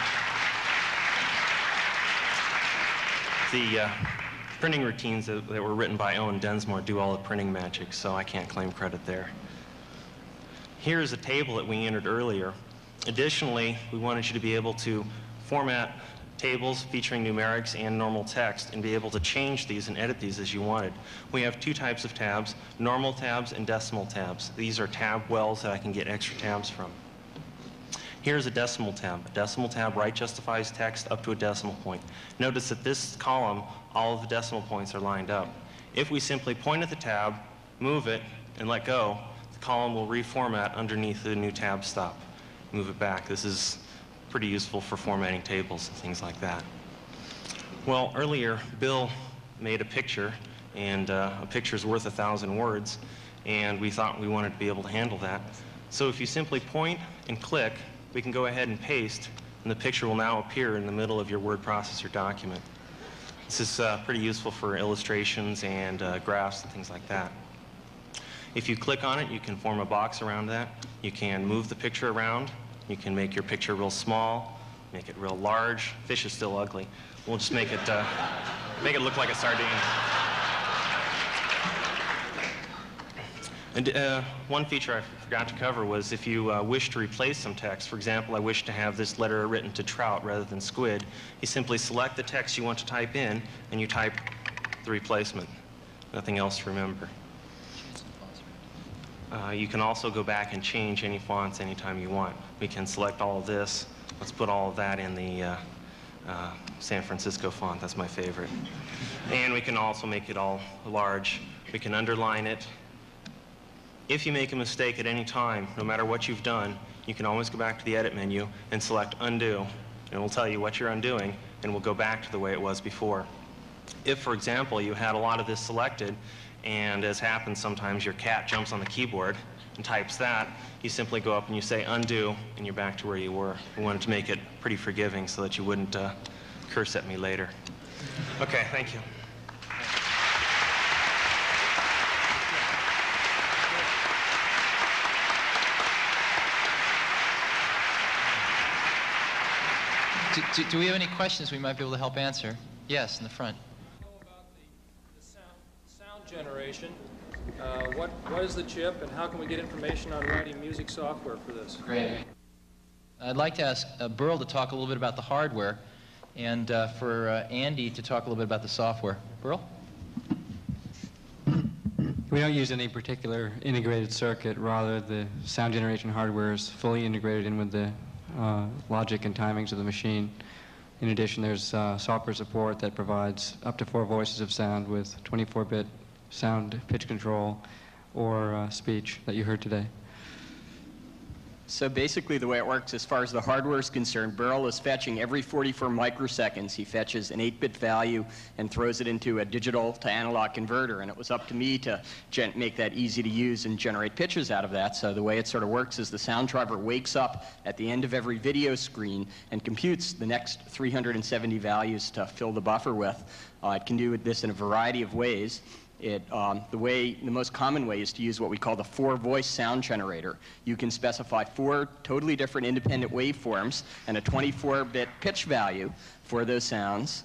The uh, printing routines that, that were written by Owen Densmore do all the printing magic, so I can't claim credit there. Here's a table that we entered earlier. Additionally, we wanted you to be able to format tables featuring numerics and normal text and be able to change these and edit these as you wanted. We have two types of tabs, normal tabs and decimal tabs. These are tab wells that I can get extra tabs from. Here's a decimal tab. A decimal tab right justifies text up to a decimal point. Notice that this column, all of the decimal points are lined up. If we simply point at the tab, move it, and let go, the column will reformat underneath the new tab stop. Move it back. This is pretty useful for formatting tables and things like that. Well, earlier, Bill made a picture, and uh, a picture's worth a thousand words, and we thought we wanted to be able to handle that. So if you simply point and click, we can go ahead and paste, and the picture will now appear in the middle of your word processor document. This is uh, pretty useful for illustrations and uh, graphs and things like that. If you click on it, you can form a box around that. You can move the picture around. You can make your picture real small, make it real large. Fish is still ugly. We'll just make it, uh, make it look like a sardine. And uh, one feature I forgot to cover was if you uh, wish to replace some text. For example, I wish to have this letter written to trout rather than squid. You simply select the text you want to type in, and you type the replacement. Nothing else to remember. Uh, you can also go back and change any fonts anytime you want. We can select all of this. Let's put all of that in the uh, uh, San Francisco font. That's my favorite. And we can also make it all large. We can underline it. If you make a mistake at any time, no matter what you've done, you can always go back to the edit menu and select undo, and it will tell you what you're undoing, and we'll go back to the way it was before. If, for example, you had a lot of this selected, and as happens sometimes, your cat jumps on the keyboard and types that, you simply go up and you say undo, and you're back to where you were. We wanted to make it pretty forgiving so that you wouldn't uh, curse at me later. Okay, thank you. Do, do, do we have any questions we might be able to help answer? Yes, in the front. About the, the sound, sound generation. Uh, what, what is the chip, and how can we get information on writing music software for this? Great. I'd like to ask uh, Burrell to talk a little bit about the hardware, and uh, for uh, Andy to talk a little bit about the software. Burrell? We don't use any particular integrated circuit. Rather, the sound generation hardware is fully integrated in with the uh, logic and timings of the machine. In addition, there's uh, software support that provides up to four voices of sound with twenty-four bit sound pitch control or uh, speech that you heard today. So basically the way it works as far as the hardware is concerned, Burrell is fetching every forty-four microseconds. He fetches an eight bit value and throws it into a digital to analog converter. And it was up to me to gen make that easy to use and generate pitches out of that. So the way it sort of works is the sound driver wakes up at the end of every video screen and computes the next three hundred seventy values to fill the buffer with. Uh, it can do this in a variety of ways. It, um, the way, the most common way is to use what we call the four-voice sound generator. You can specify four totally different independent waveforms and a twenty-four bit pitch value for those sounds.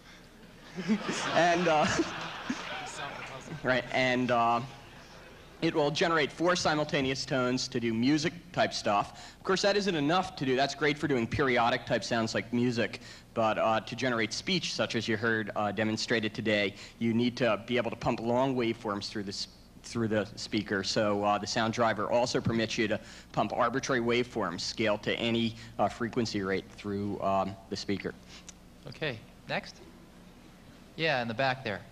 and, uh, right, and uh, it will generate four simultaneous tones to do music-type stuff. Of course, that isn't enough to do. That's great for doing periodic-type sounds like music. But uh, to generate speech, such as you heard uh, demonstrated today, you need to be able to pump long waveforms through the, through the speaker. So uh, the sound driver also permits you to pump arbitrary waveforms scaled to any uh, frequency rate through um, the speaker. Okay, next. Yeah, in the back there.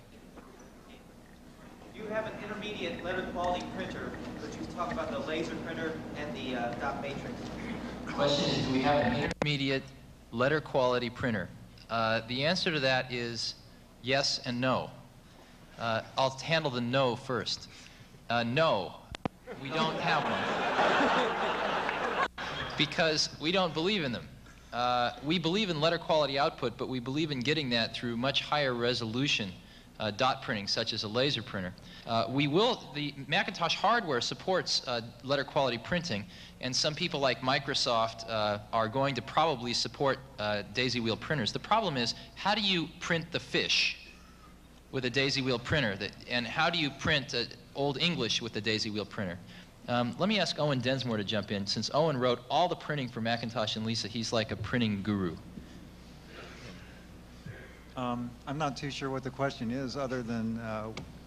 You have an intermediate letter quality printer, which you talk about the laser printer and the uh, dot matrix. The question is, do we have an intermediate letter quality printer? Uh, the answer to that is yes and no. Uh, I'll handle the no first. Uh, no, we don't have one. Because we don't believe in them. Uh, we believe in letter quality output, but we believe in getting that through much higher resolution uh, dot printing, such as a laser printer. Uh, we will, the Macintosh hardware supports uh, letter quality printing, and some people like Microsoft uh, are going to probably support uh, daisy wheel printers. The problem is, how do you print the fish with a daisy wheel printer? That, and how do you print uh, Old English with a daisy wheel printer? Um, let me ask Owen Densmore to jump in. Since Owen wrote all the printing for Macintosh and Lisa, he's like a printing guru. Um, I'm not too sure what the question is, other than uh,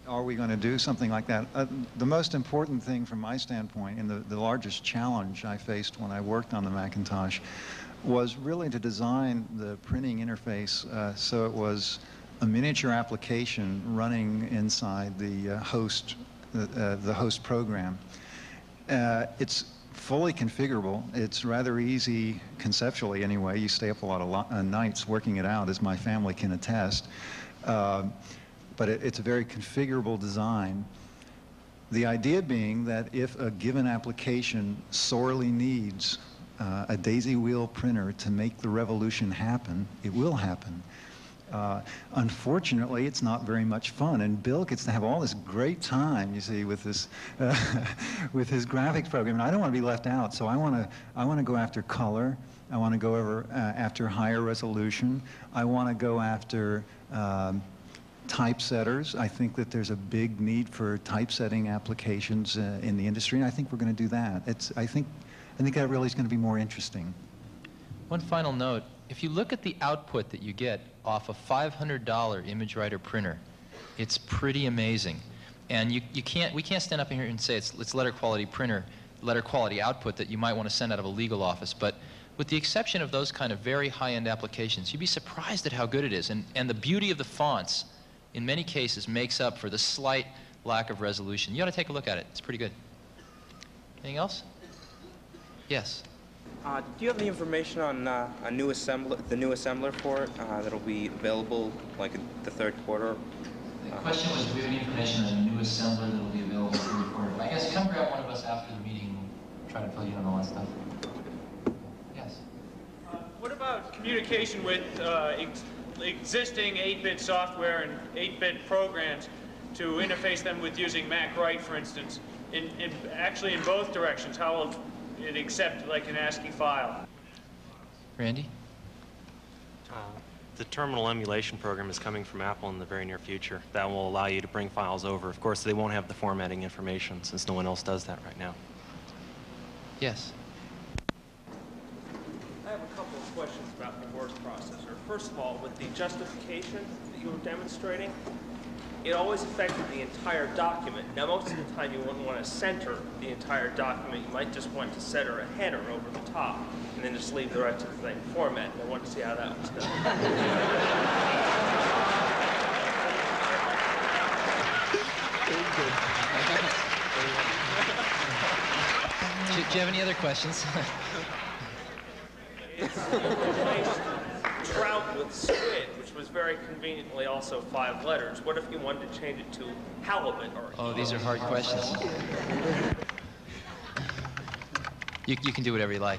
are we going to do something like that? Uh, the most important thing from my standpoint, and the, the largest challenge I faced when I worked on the Macintosh, was really to design the printing interface uh, so it was a miniature application running inside the uh, host, uh, the host program. Uh, it's fully configurable. It's rather easy conceptually anyway. You stay up a lot of lo uh, nights working it out, as my family can attest. Uh, but it, it's a very configurable design. The idea being that if a given application sorely needs uh, a daisy wheel printer to make the revolution happen, it will happen. Uh, unfortunately, it's not very much fun, and Bill gets to have all this great time, you see, with this, uh, with his graphics program, and I don't want to be left out. So I want to, I want to go after color. I want to go over uh, after higher resolution. I want to go after um, typesetters. I think that there's a big need for typesetting applications uh, in the industry, and I think we're going to do that. It's, I think, I think that really is going to be more interesting. One final note. If you look at the output that you get off a five hundred dollar image writer printer, it's pretty amazing. And you, you can't, we can't stand up here and say it's, it's letter quality printer, letter quality output that you might want to send out of a legal office. But with the exception of those kind of very high-end applications, you'd be surprised at how good it is. And, and the beauty of the fonts, in many cases, makes up for the slight lack of resolution. You ought to take a look at it. It's pretty good. Anything else? Yes. Uh, do you have any information on uh, a new assembler, the new assembler for it uh, that'll be available like in the third quarter? The question was, do we have any information on a new assembler that will be available in the third quarter? I guess come grab one of us after the meeting and we'll try to fill you in on all that stuff. Yes? Uh, what about communication with uh, ex existing eight bit software and eight bit programs to interface them with using Mac Write, for instance, in, in actually in both directions? How will it accept like an ASCII file? Randy? Uh, the terminal emulation program is coming from Apple in the very near future. That will allow you to bring files over. Of course, they won't have the formatting information since no one else does that right now. Yes. I have a couple of questions about the word processor. First of all, with the justification that you were demonstrating, it always affected the entire document. Now, most of the time, you wouldn't want to center the entire document. You might just want to center a header over the top, and then just leave the rest of the thing formatted. I wanted to see how that was done. do, do you have any other questions? Trout with squid, which was very conveniently also five letters. What if you wanted to change it to halibut or... Oh, these are hard questions. You, you can do whatever you like.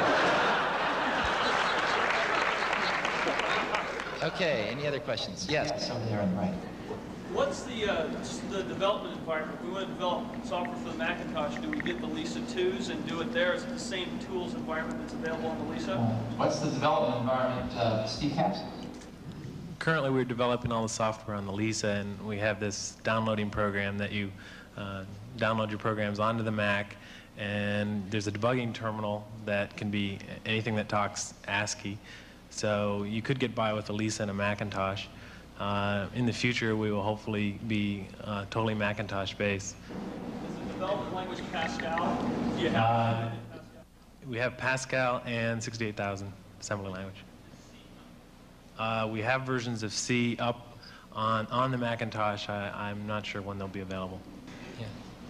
Okay, any other questions? Yes, over there on the right. What's the, uh, the development environment? If we want to develop software for the Macintosh, do we get the Lisa twos and do it there? Is it the same tools environment that's available on the Lisa? What's the development environment, uh, Steve Capps? Currently, we're developing all the software on the Lisa, and we have this downloading program that you uh, download your programs onto the Mac, and there's a debugging terminal that can be anything that talks ASCII. So you could get by with a Lisa and a Macintosh. Uh, in the future, we will hopefully be uh, totally Macintosh-based. Is the development language Pascal? Do you have Uh, Pascal? we have Pascal and sixty-eight thousand assembly language. Uh, we have versions of C up on, on the Macintosh. I, I'm not sure when they'll be available. Yeah.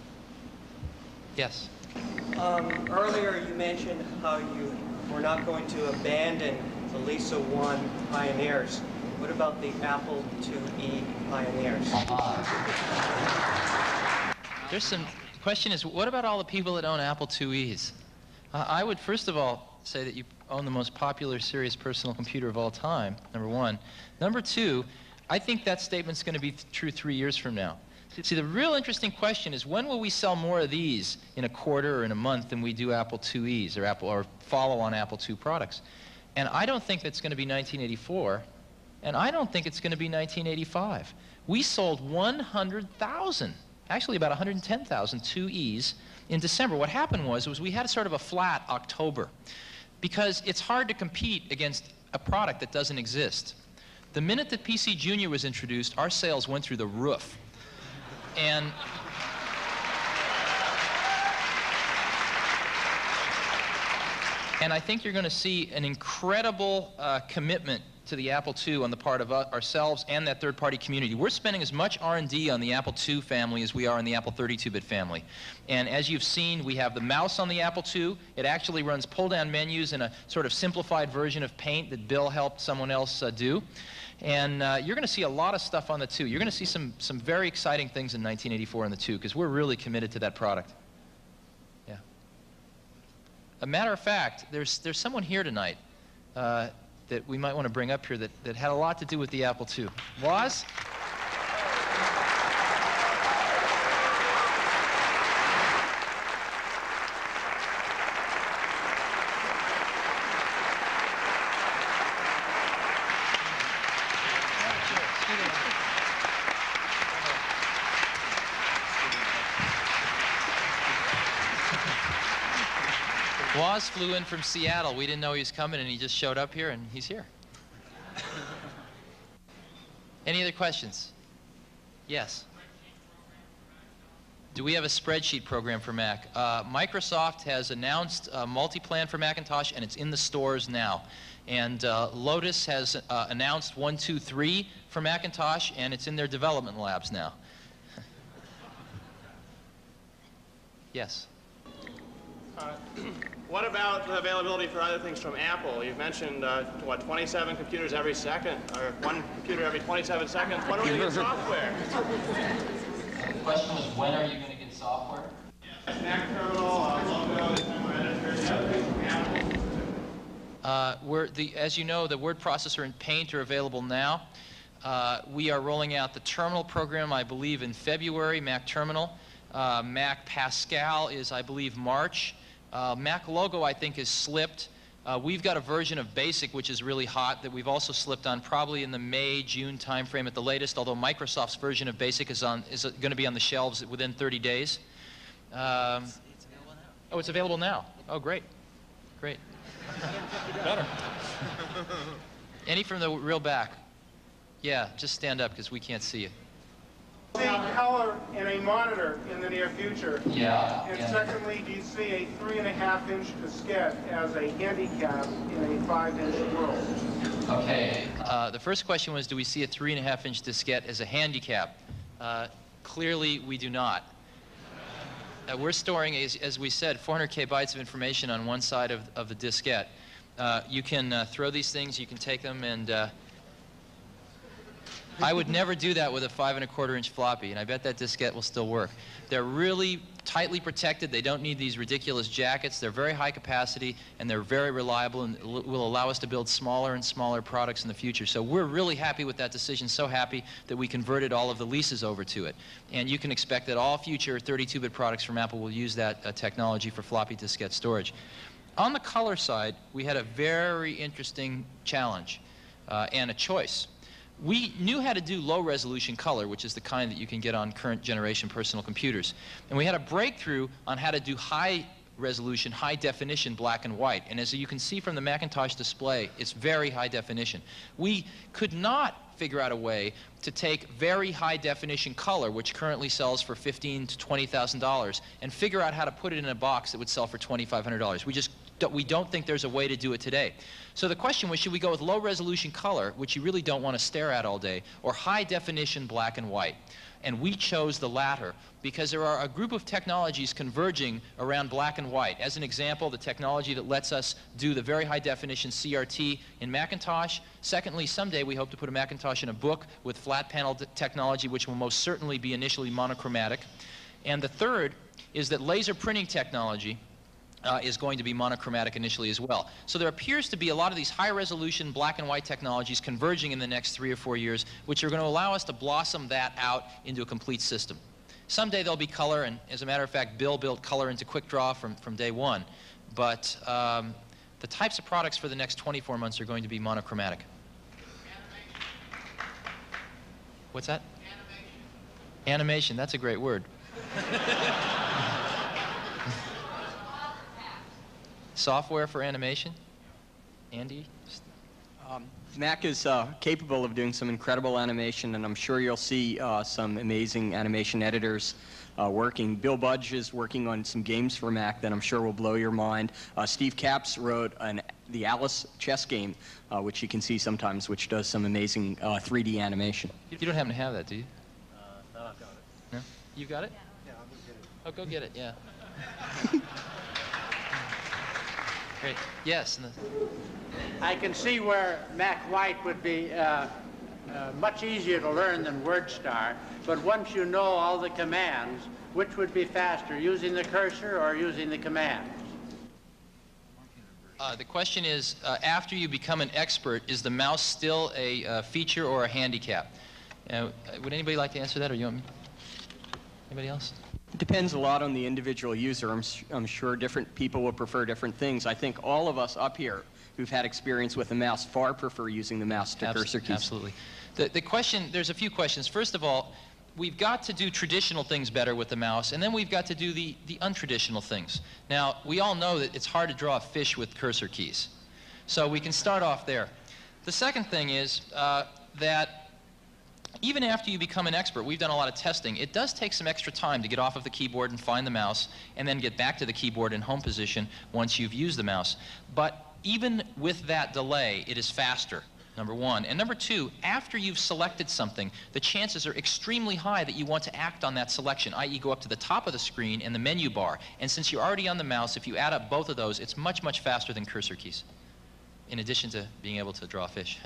Yes. Um, earlier you mentioned how you were not going to abandon the Lisa one pioneers. What about the Apple two E pioneers? There's some, the question is, what about all the people that own Apple two E's? Uh, I would first of all say that you own the most popular serious personal computer of all time, number one. Number two, I think that statement's going to be th true three years from now. See, the real interesting question is, when will we sell more of these in a quarter or in a month than we do Apple two E's or Apple or follow-on Apple two products? And I don't think that's going to be nineteen eighty-four. And I don't think it's going to be nineteen eighty-five. We sold one hundred thousand, actually about one hundred ten thousand two E's in December. What happened was, was we had a sort of a flat October because it's hard to compete against a product that doesn't exist. The minute that P C Junior was introduced, our sales went through the roof. And And I think you're going to see an incredible uh, commitment to the Apple two on the part of uh, ourselves and that third-party community. We're spending as much R and D on the Apple two family as we are on the Apple thirty-two bit family. And as you've seen, we have the mouse on the Apple two. It actually runs pull-down menus in a sort of simplified version of Paint that Bill helped someone else uh, do. And uh, you're going to see a lot of stuff on the two. You're going to see some, some very exciting things in nineteen eighty-four on the two, because we're really committed to that product. Yeah. A matter of fact, there's, there's someone here tonight uh, that we might want to bring up here that, that had a lot to do with the Apple two. Woz? Woz flew in from Seattle. We didn't know he was coming, and he just showed up here, and he's here. Any other questions? Yes. Do we have a spreadsheet program for Mac? Uh, Microsoft has announced a multi-plan for Macintosh, and it's in the stores now. And uh, Lotus has uh, announced one two three for Macintosh, and it's in their development labs now. Yes. Uh, what about the availability for other things from Apple? You've mentioned, uh, what, twenty-seven computers every second, or one computer every twenty-seven seconds. When are we going to get software? The question was, when are you going to get software? Yes, Mac Terminal, uh, logo, demo editor, the other things from Apple. Uh, we're the, as you know, the word processor and Paint are available now. Uh, we are rolling out the Terminal program, I believe, in February, Mac Terminal. Uh, Mac Pascal is, I believe, March. Uh, Mac Logo, I think, is slipped. Uh, we've got a version of BASIC, which is really hot, that we've also slipped on probably in the May, June timeframe at the latest, although Microsoft's version of BASIC is, on, is going to be on the shelves within thirty days. Um, it's, it's available now. Oh, it's available now. Oh, great. Great. Better. Any from the real back? Yeah, just stand up because we can't see you. See color in a monitor in the near future? Yeah. And yeah. secondly, do you see a three and a half inch diskette as a handicap in a five inch world? Okay. Uh, the first question was, do we see a three and a half inch diskette as a handicap? Uh, clearly, we do not. Uh, we're storing, as, as we said, four hundred K bytes of information on one side of, of the diskette. Uh, you can uh, throw these things, you can take them, and uh, I would never do that with a five and a quarter inch floppy, and I bet that diskette will still work. They're really tightly protected. They don't need these ridiculous jackets. They're very high capacity, and they're very reliable, and will allow us to build smaller and smaller products in the future. So we're really happy with that decision, so happy that we converted all of the leases over to it. And you can expect that all future thirty-two bit products from Apple will use that uh, technology for floppy diskette storage. On the color side, we had a very interesting challenge uh, and a choice. We knew how to do low-resolution color, which is the kind that you can get on current-generation personal computers. And we had a breakthrough on how to do high-resolution, high-definition black and white. And as you can see from the Macintosh display, it's very high-definition. We could not figure out a way to take very high-definition color, which currently sells for fifteen thousand to twenty thousand dollars, and figure out how to put it in a box that would sell for twenty-five hundred dollars. We just we don't think there's a way to do it today. So the question was, should we go with low-resolution color, which you really don't want to stare at all day, or high-definition black and white? And we chose the latter because there are a group of technologies converging around black and white. As an example, the technology that lets us do the very high-definition C R T in Macintosh. Secondly, someday we hope to put a Macintosh in a book with flat panel technology, which will most certainly be initially monochromatic. And the third is that laser printing technology Uh, is going to be monochromatic initially as well. So there appears to be a lot of these high-resolution black and white technologies converging in the next three or four years, which are going to allow us to blossom that out into a complete system. Someday there'll be color, and as a matter of fact, Bill built color into QuickDraw from, from day one. But um, the types of products for the next twenty-four months are going to be monochromatic. What's that? Animation. Animation, that's a great word. Software for animation? Andy? Um, Mac is uh, capable of doing some incredible animation, and I'm sure you'll see uh, some amazing animation editors uh, working. Bill Budge is working on some games for Mac that I'm sure will blow your mind. Uh, Steve Capps wrote an, the Alice chess game, uh, which you can see sometimes, which does some amazing uh, three D animation. You don't happen to have that, do you? Uh, no, I've got it. No? You got it? Yeah, I'll go get it. Oh, go get it, yeah. Great. Yes. And the I can see where Mac White would be uh, uh, much easier to learn than WordStar, but once you know all the commands, which would be faster, using the cursor or using the commands? Uh, the question is, uh, after you become an expert, is the mouse still a uh, feature or a handicap? Uh, would anybody like to answer that, or you want me? Anybody else? It depends a lot on the individual user. I'm, I'm sure different people will prefer different things. I think all of us up here who've had experience with the mouse far prefer using the mouse to Abs cursor keys. Absolutely. The, the question, there's a few questions. First of all, we've got to do traditional things better with the mouse, and then we've got to do the, the untraditional things. Now, we all know that it's hard to draw a fish with cursor keys. So we can start off there. The second thing is uh, that even after you become an expert, we've done a lot of testing, it does take some extra time to get off of the keyboard and find the mouse, and then get back to the keyboard in home position once you've used the mouse. But even with that delay, it is faster, number one. And number two, after you've selected something, the chances are extremely high that you want to act on that selection, that is go up to the top of the screen and the menu bar. And since you're already on the mouse, if you add up both of those, it's much, much faster than cursor keys, in addition to being able to draw fish.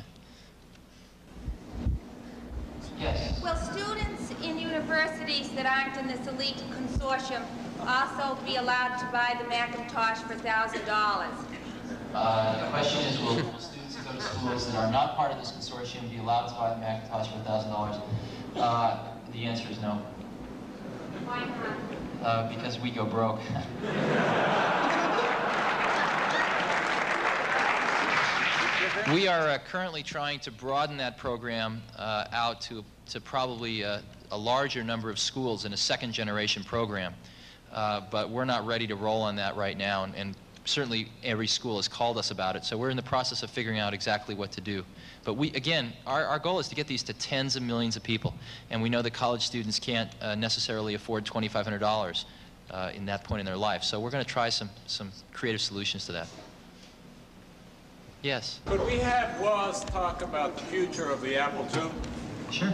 Yes. Will students in universities that aren't in this elite consortium also be allowed to buy the Macintosh for one thousand dollars? Uh, the question is, will, will students who go to schools that are not part of this consortium be allowed to buy the Macintosh for one thousand dollars? Uh, the answer is no. Why not? Uh, because we go broke. We are uh, currently trying to broaden that program uh, out to, to probably uh, a larger number of schools in a second generation program. Uh, but we're not ready to roll on that right now, and, and certainly every school has called us about it. So we're in the process of figuring out exactly what to do. But we, again, our, our goal is to get these to tens of millions of people. And we know that college students can't uh, necessarily afford twenty-five hundred dollars uh, in that point in their life. So we're going to try some, some creative solutions to that. Yes? Could we have Woz talk about the future of the Apple two? Sure.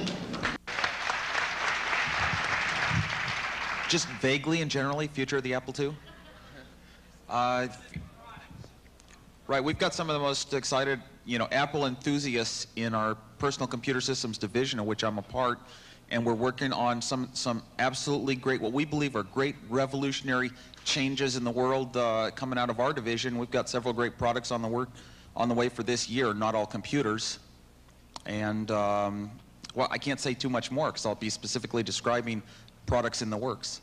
Just vaguely and generally, future of the Apple two? Uh, right, we've got some of the most excited, you know, Apple enthusiasts in our personal computer systems division, of which I'm a part, and we're working on some, some absolutely great, what we believe are great revolutionary changes in the world uh, coming out of our division. We've got several great products on the work, on the way for this year, not all computers. And, um, well, I can't say too much more because I'll be specifically describing products in the works.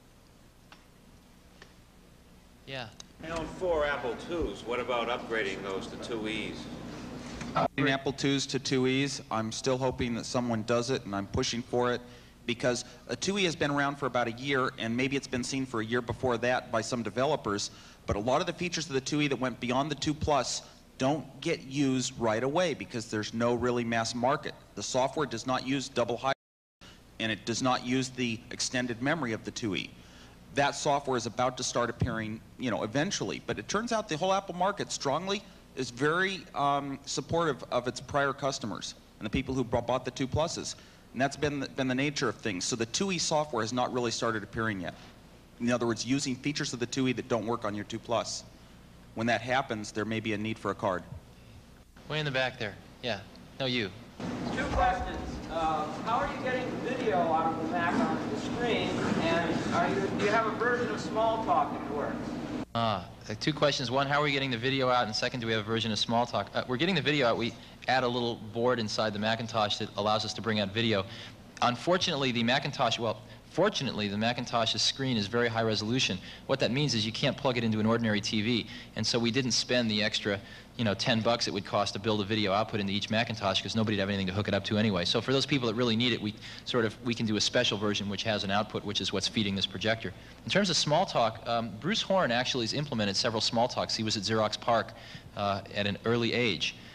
Yeah. I own four Apple twos. What about upgrading those to two E's? Upgrading Apple twos to two E's, I'm still hoping that someone does it, and I'm pushing for it, because a two E has been around for about a year, and maybe it's been seen for a year before that by some developers, but a lot of the features of the two E that went beyond the two plus don't get used right away because there's no really mass market. The software does not use double high, and it does not use the extended memory of the two E. That software is about to start appearing, you know, eventually. But it turns out the whole Apple market strongly is very um, supportive of its prior customers and the people who bought the two pluses. And that's been the, been the nature of things. So the two E software has not really started appearing yet. In other words, using features of the two E that don't work on your two plus. When that happens, there may be a need for a card. Way in the back there. Yeah. No, you. Two questions. Uh, how are you getting video out of the Mac onto the screen? And are you, do you have a version of Smalltalk that works? Ah, uh, two questions. One, how are we getting the video out? And second, do we have a version of Smalltalk? Uh, we're getting the video out. We add a little board inside the Macintosh that allows us to bring out video. Unfortunately, the Macintosh, well, fortunately, the Macintosh's screen is very high resolution. What that means is you can't plug it into an ordinary T V. And so we didn't spend the extra, you know, ten bucks it would cost to build a video output into each Macintosh because nobody'd have anything to hook it up to anyway. So for those people that really need it, we sort of, we can do a special version which has an output, which is what's feeding this projector. In terms of Smalltalk, um, Bruce Horn actually has implemented several Smalltalks. He was at Xerox PARC uh, at an early age.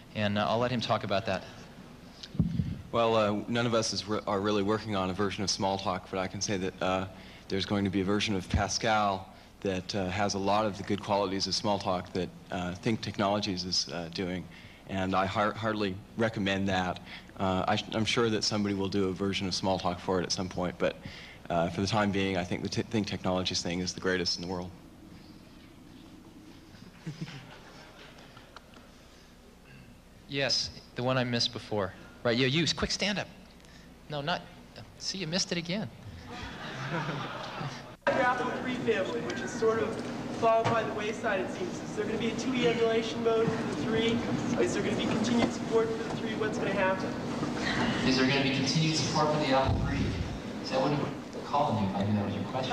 And uh, I'll let him talk about that. Well, uh, none of us is re are really working on a version of Smalltalk, but I can say that uh, there's going to be a version of Pascal that uh, has a lot of the good qualities of Smalltalk that uh, Think Technologies is uh, doing, and I har hardly recommend that. Uh, I I'm sure that somebody will do a version of Smalltalk for it at some point, but uh, for the time being, I think the t Think Technologies thing is the greatest in the world. Yes, the one I missed before. Right, you, you, quick, stand up. No, not, see, you missed it again. Your Apple three family, which is sort of fallen by the wayside, it seems. Is there going to be a two E emulation mode for the three? Is there going to be continued support for the three? What's going to happen? Is there going to be continued support for the Apple three? See, I wouldn't call on you if I knew that was your question.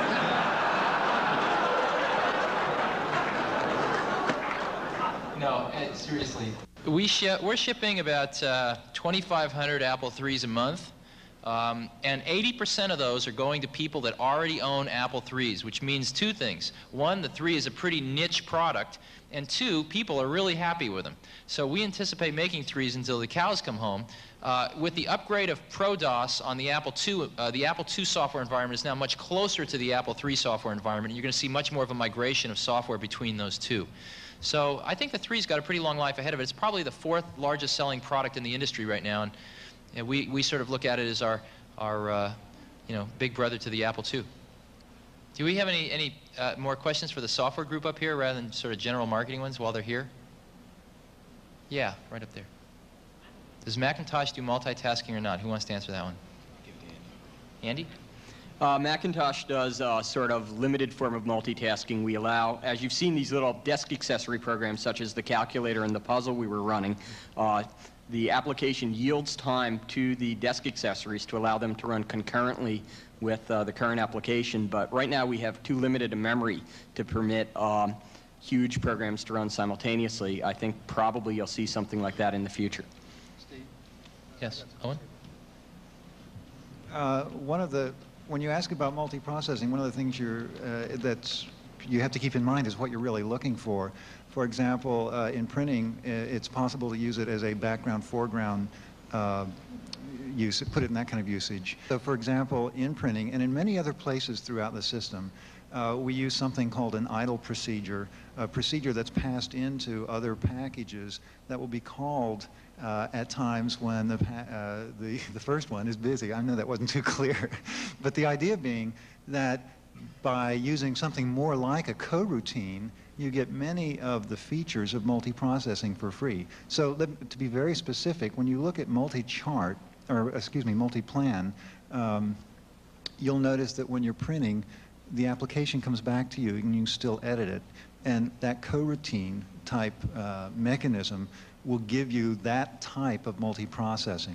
No, uh, seriously. We sh we're shipping about uh, twenty-five hundred Apple threes a month, um, and eighty percent of those are going to people that already own Apple threes, which means two things. One, the three is a pretty niche product, and two, people are really happy with them. So we anticipate making threes until the cows come home. Uh, with the upgrade of ProDOS on the Apple two, uh, the Apple two software environment is now much closer to the Apple three software environment, and you're going to see much more of a migration of software between those two. So I think the three's got a pretty long life ahead of it. It's probably the fourth largest selling product in the industry right now, and, and we, we sort of look at it as our, our uh, you know, big brother to the Apple two. Do we have any, any uh, more questions for the software group up here rather than sort of general marketing ones while they're here? Yeah, right up there. Does Macintosh do multitasking or not? Who wants to answer that one? Andy? Uh, Macintosh does a sort of limited form of multitasking. We allow, as you've seen, these little desk accessory programs such as the calculator and the puzzle we were running. Uh, the application yields time to the desk accessories to allow them to run concurrently with uh, the current application, but right now we have too limited a memory to permit um, huge programs to run simultaneously. I think probably you'll see something like that in the future. Steve? Yes, Owen? Uh, one of the When you ask about multiprocessing, one of the things you're, uh, that's, you have to keep in mind is what you're really looking for. For example, uh, in printing, it's possible to use it as a background, foreground uh, use, put it in that kind of usage. So for example, in printing, and in many other places throughout the system, uh, we use something called an idle procedure, a procedure that's passed into other packages that will be called Uh, at times when the, uh, the, the first one is busy. I know that wasn't too clear. But the idea being that by using something more like a coroutine, you get many of the features of multiprocessing for free. So let, to be very specific, when you look at multi-chart, or excuse me, multi-plan, um, you'll notice that when you're printing, the application comes back to you and you can still edit it. And that coroutine type uh, mechanism will give you that type of multiprocessing.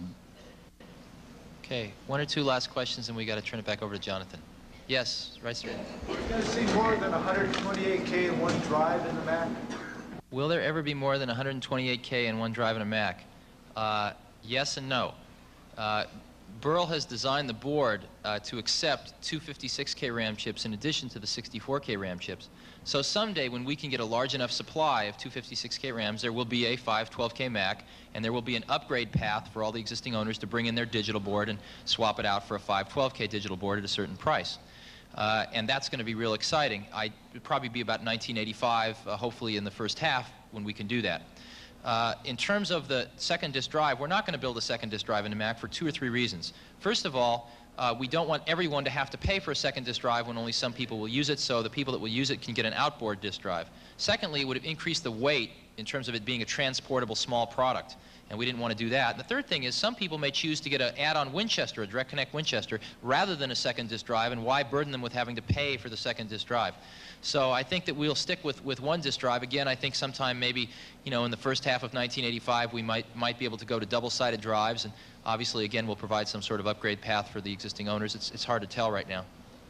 Okay, one or two last questions and we got to turn it back over to Jonathan. Yes, right straight. Are you going to see more than one hundred twenty-eight K in one drive in the Mac? Will there ever be more than one hundred twenty-eight K in one drive in a Mac? Uh, yes and no. Uh, Burrell has designed the board uh, to accept two fifty-six K RAM chips in addition to the sixty-four K RAM chips. So someday when we can get a large enough supply of two fifty-six K RAMs, there will be a five twelve K Mac, and there will be an upgrade path for all the existing owners to bring in their digital board and swap it out for a five twelve K digital board at a certain price. Uh, and that's going to be real exciting. I, it'll probably be about nineteen eighty-five, uh, hopefully in the first half, when we can do that. Uh, in terms of the second disk drive, we're not going to build a second disk drive in a Mac for two or three reasons. First of all, uh, we don't want everyone to have to pay for a second disk drive when only some people will use it, so the people that will use it can get an outboard disk drive. Secondly, it would have increased the weight in terms of it being a transportable small product, and we didn't want to do that. And the third thing is some people may choose to get an add-on Winchester, a direct connect Winchester, rather than a second disk drive, and why burden them with having to pay for the second disk drive? So I think that we'll stick with, with one disk drive. Again, I think sometime maybe, you know, in the first half of nineteen eighty-five, we might, might be able to go to double-sided drives, and obviously, again, we'll provide some sort of upgrade path for the existing owners. It's, it's hard to tell right now.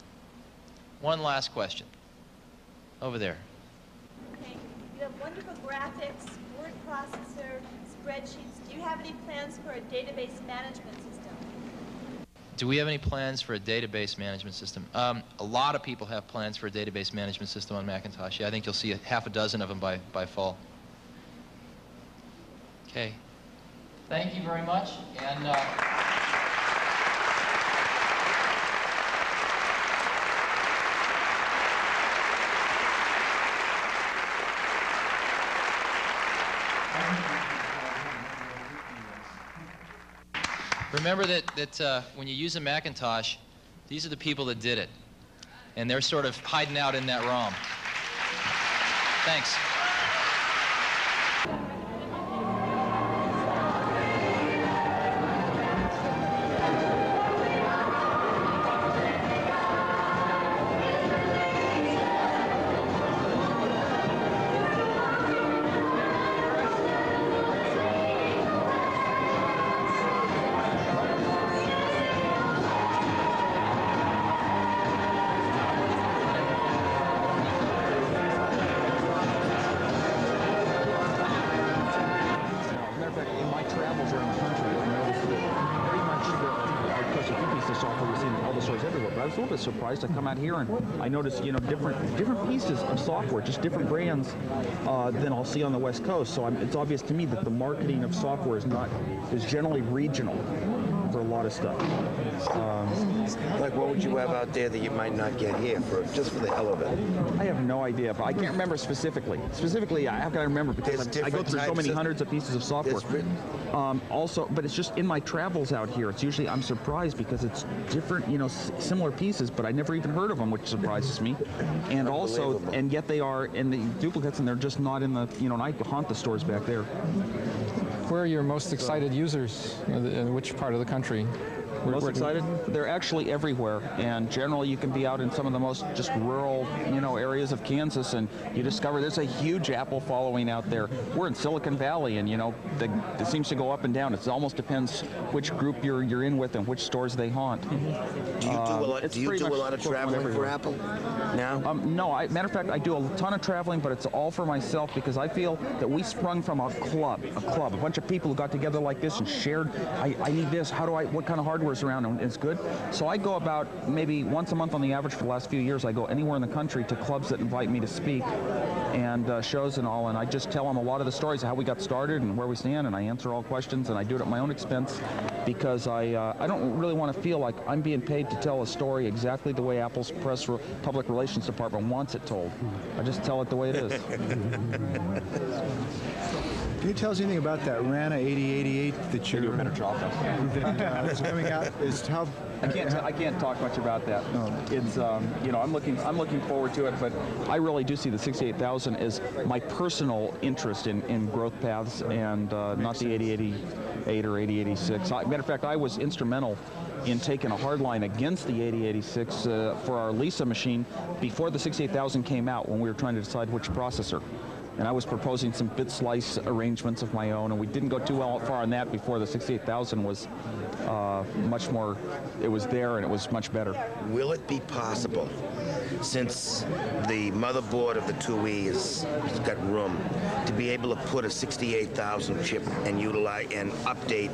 One last question. Over there. Okay. You have wonderful graphics, word processor, spreadsheets. Do you have any plans for a database management system? Do we have any plans for a database management system? Um, a lot of people have plans for a database management system on Macintosh. Yeah, I think you'll see a half a dozen of them by, by fall. Okay. Thank you very much. And. Uh, Remember that, that uh, when you use a Macintosh, these are the people that did it. And they're sort of hiding out in that ROM. Thanks. Surprised I come out here and I notice, you know, different different pieces of software, just different brands uh, than I'll see on the West Coast. So I'm, it's obvious to me that the marketing of software is not is generally regional for a lot of stuff. Um, like what would you have out there that you might not get here for just for the hell of it? I have no idea, but I can't remember specifically. Specifically, how can I remember? Because I go through so many of, hundreds of pieces of software. Um, also, but it's just in my travels out here. It's usually I'm surprised because it's different, you know, s similar pieces, but I never even heard of them, which surprises me. And also, and yet they are in the duplicates, and they're just not in the, you know, and I haunt the stores back there. Where are your most excited users? In which part of the country? Most excited? They're actually everywhere, and generally you can be out in some of the most just rural, you know, areas of Kansas, and you discover there's a huge Apple following out there. We're in Silicon Valley, and you know, the, it seems to go up and down. It almost depends which group you're you're in with and which stores they haunt. Do you do a lot? Uh, do you do a lot of traveling for Apple now? Um, no, I, matter of fact, I do a ton of traveling, but it's all for myself because I feel that we sprung from a club, a club, a bunch of people who got together like this and shared. I, I need this. How do I? What kind of hardware is around and it's good? So I go about maybe once a month on the average for the last few years. I go anywhere in the country to clubs that invite me to speak and uh, shows and all, and I just tell them a lot of the stories of how we got started and where we stand, and I answer all questions, and I do it at my own expense because I uh, I don't really want to feel like I'm being paid to tell a story exactly the way Apple's press re public relations department wants it told. I just tell it the way it is. Can you tell us anything about that Rana eighty eighty-eight that you're a better job that uh, is coming out? Is how I can't I can't talk much about that. No. It's um, you know I'm looking I'm looking forward to it, but I really do see the sixty-eight thousand as my personal interest in, in growth paths and uh, not the eighty eighty-eight or eighty eighty-six. I, matter of fact, I was instrumental in taking a hard line against the eighty eighty-six uh, for our Lisa machine before the sixty-eight thousand came out when we were trying to decide which processor. And I was proposing some bit slice arrangements of my own, and we didn't go too well far on that before the sixty-eight thousand was uh, much more, it was there and it was much better. Will it be possible, since the motherboard of the two E has got room, to be able to put a sixty-eight thousand chip and utilize and update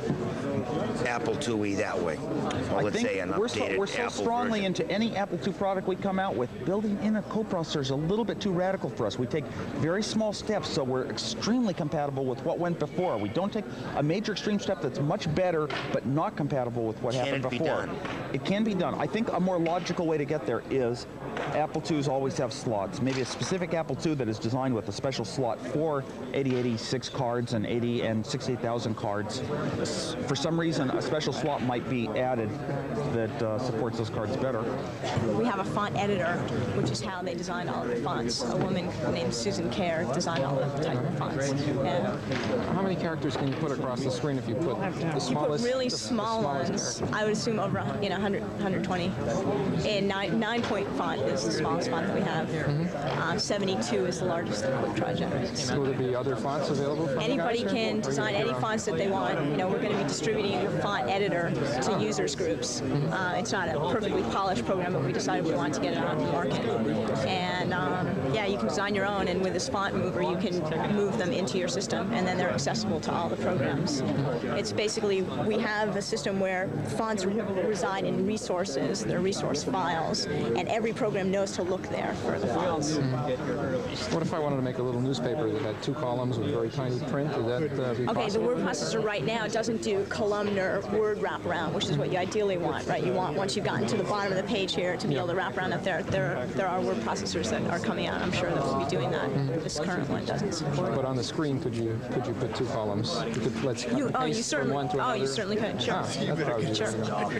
Apple two E that way? Or I let's think say an we're so, updated we're so Apple strongly version. into any Apple two product we come out with. Building in a coprocessor is a little bit too radical for us. We take very small steps, so we're extremely compatible with what went before. We don't take a major extreme step that's much better, but not compatible with what Can happened it be before. done? It can be done. I think a more logical way to get there is Apple twos always have slots. Maybe a specific Apple two that is designed with a special slot for eighty eighty-six cards and eighty and sixty-eight thousand cards. For some reason, a special slot might be added that uh, supports those cards better. We have a font editor, which is how they designed all of the fonts. A woman named Susan Kerr designed all of the type of fonts. Yeah. How many characters can you put across the screen if you put the smallest? You put really the, small the ones. character? I would assume over you know one hundred, one twenty. And nine, nine point font is the smallest font that we have. Mm-hmm. uh, seventy-two is the largest that QuickTry generates. Will there be other fonts available? For Anybody you guys, can design any fonts that they want. You know, we're going to be distributing the font editor to users groups. Uh, it's not a perfectly polished program, but we decided we wanted to get it out to the market. And um, yeah, you can design your own, and with this font over, you can move them into your system, and then they're accessible to all the programs. It's basically, we have a system where fonts reside in resources, they're resource files, and every program knows to look there for the files. What if I wanted to make a little newspaper that had two columns with very tiny print? Would that uh, be Okay, possible? the word processor right now doesn't do columnar word wraparound, which is what you ideally want, right? You want, once you've gotten to the bottom of the page here, to be able to wrap around up there. There, there are word processors that are coming out, I'm sure, that will be doing that. This current one doesn't support. But on the screen, could you could you put two columns? You could let's You, oh, you paste from certainly, one to oh, another. you certainly could, sure. Ah, that's probably Sure.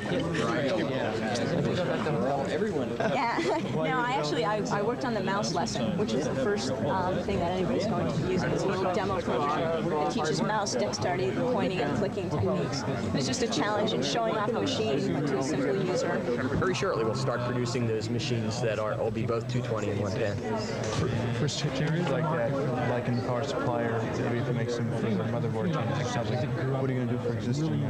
Everyone. Yeah. No, I actually, I, I worked on the mouse lesson, which is the first um, thing that anybody's going to be using. It's a little demo program that teaches mouse dexterity, pointing and clicking techniques. It's just a challenge in showing off a machine to a simple user. Very shortly, we'll start producing those machines that are will be both two twenty and one ten. For situations like that, like in the power supplier, maybe if you make some for the motherboard changes, what are you going to do for existing?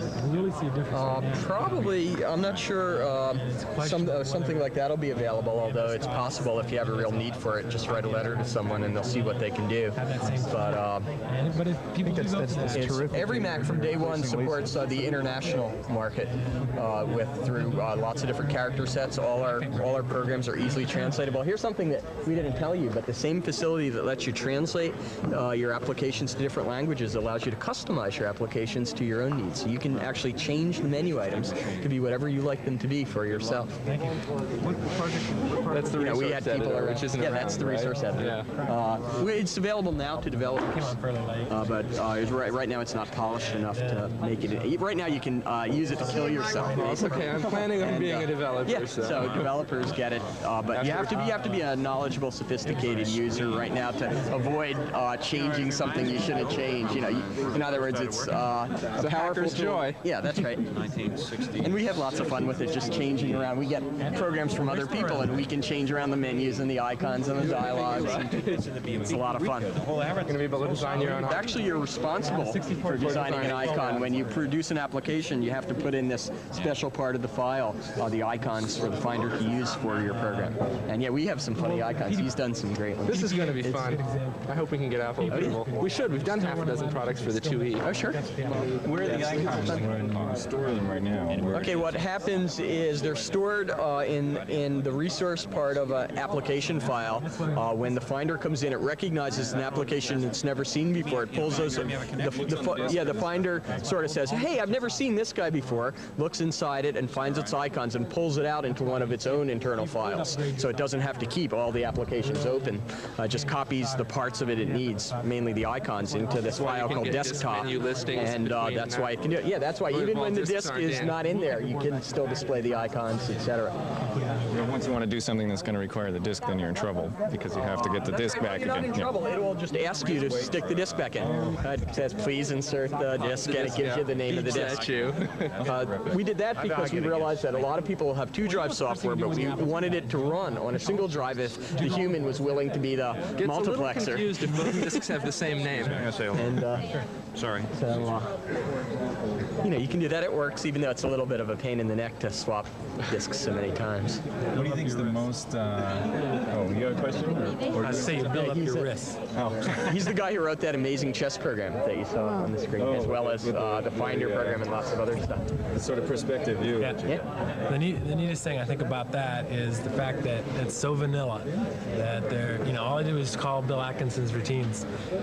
Uh, Uh, probably, I'm not sure. Uh, some uh, something like that'll be available. Although it's possible if you have a real need for it, just write a letter to someone and they'll see what they can do. But uh, but if people that's, that's, that's it's, terrific. every Mac from day one supports uh, the international market uh, with through uh, lots of different character sets. All our all our programs are easily translatable. Here's something that we didn't tell you, but the same facility that lets you translate uh, your applications to different languages allows you to customize your applications to your own needs. So you can actually change the menu items to be whatever you like them to be for yourself. Thank you. What project? What project? That's the you know, we had people editor, which isn't yeah, around, that's the resource right? editor. Yeah. Uh, it's available now to developers, uh, but uh, it's right, right now it's not polished enough to make it. Right now you can uh, use it to kill yourself. Well, it's okay. I'm planning on and, being uh, a developer. Yeah, so, so developers get it, uh, but you have to be you have to be a knowledgeable, sophisticated user right now to avoid uh, changing something you shouldn't change. You know, you, in other words, it's uh, it's a powerful tool. Joy. Yeah, that's right. nineteen sixty. And we have lots of fun with it, just changing around. We get programs from other people, and we can change around the menus and the icons and the dialogues. It's a lot of fun. You're going to be able to design your own. Actually, you're responsible for designing an icon. When you produce an application, you have to put in this special part of the file, uh, the icons for the Finder to use for your program. And yeah, we have some funny icons. He's done some great ones. This is going to be fun. I hope we can get Apple approval. We should. We've done half a dozen products for the two E. Oh, sure. Where are the icons? We're storing them right now. Okay, what happens is they're stored uh, in in the resource part of an application file. Uh, when the Finder comes in, it recognizes an application it's never seen before. It pulls those. The, the, yeah, the Finder sort of says, "Hey, I've never seen this guy before." Looks inside it and finds its icons and pulls it out into one of its own internal files. So it doesn't have to keep all the applications open. Uh, just copies the parts of it it needs, mainly the icons, into this file called desktop. And uh, that's why it can do it. Yeah, that's why even when the disk is not in there, you can still display the icons, et cetera. You know, once you want to do something that's going to require the disk, then you're in trouble because you have to get the disk back You're not again. in trouble. It will just ask you to stick the disk back in. Uh, it says, please insert the disk, and it gives you the name of the disk. Uh, we did that because we realized that a lot of people have two-drive software, but we wanted it to run on a single drive if the human was willing to be the Gets multiplexer. a little confused if both disks have the same name. And, uh, Sorry. So, uh, you know, you can do that. It works, even though it's a little bit of a pain in the neck to swap disks so many times. What do you think is the most? Uh, oh, you have a question? Or, or I say you build Yeah, up he's your a- wrists. Oh. He's the guy who wrote that amazing chess program that you saw on the screen, as well as uh, the Finder program and lots of other stuff. The sort of perspective view. Yeah. Yeah. The, neat, the neatest thing I think about that is the fact that it's so vanilla that they're, you know, all I do is call Bill Atkinson's routines.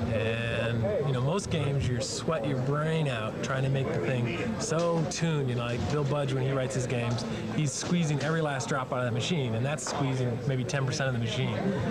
And, you know, most games you sweat your brain out trying to make the thing so tuned, you know, like Bill Budge when he writes his games, he's squeezing every last drop out of that machine, and that's squeezing maybe ten percent of the machine.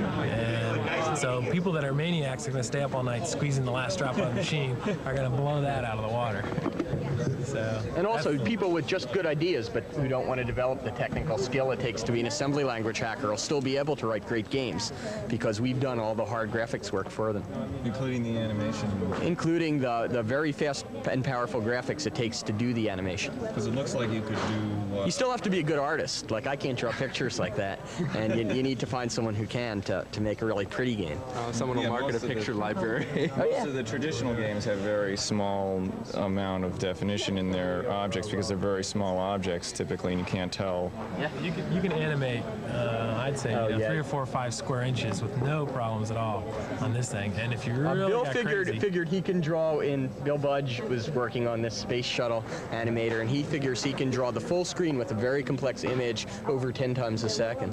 And so people that are maniacs are going to stay up all night squeezing the last drop out of the machine are going to blow that out of the water. So, And also, people with just good ideas, but who don't want to develop the technical skill it takes to be an assembly language hacker will still be able to write great games because we've done all the hard graphics work for them. Including the animation. Including the, the very fast and powerful graphics it takes to do the animation. Because it looks like you could do... Uh, You still have to be a good artist. Like, I can't draw pictures like that. And you, you need to find someone who can to, to make a really pretty game. Uh, someone will Yeah, market a most of the- picture library. Oh, Most yeah. of the traditional games have very small amount of definition in their objects because they're very small objects typically, and you can't tell. Yeah. You can, you can animate. Uh, I'd say Oh, you know, yeah. three or four or five square inches with no problems at all on this thing. And if you Uh, really Bill got figured crazy, figured he can draw in. Bill Budge was working on this space shuttle animator, and he figures he can draw the full screen with a very complex image over ten times a second.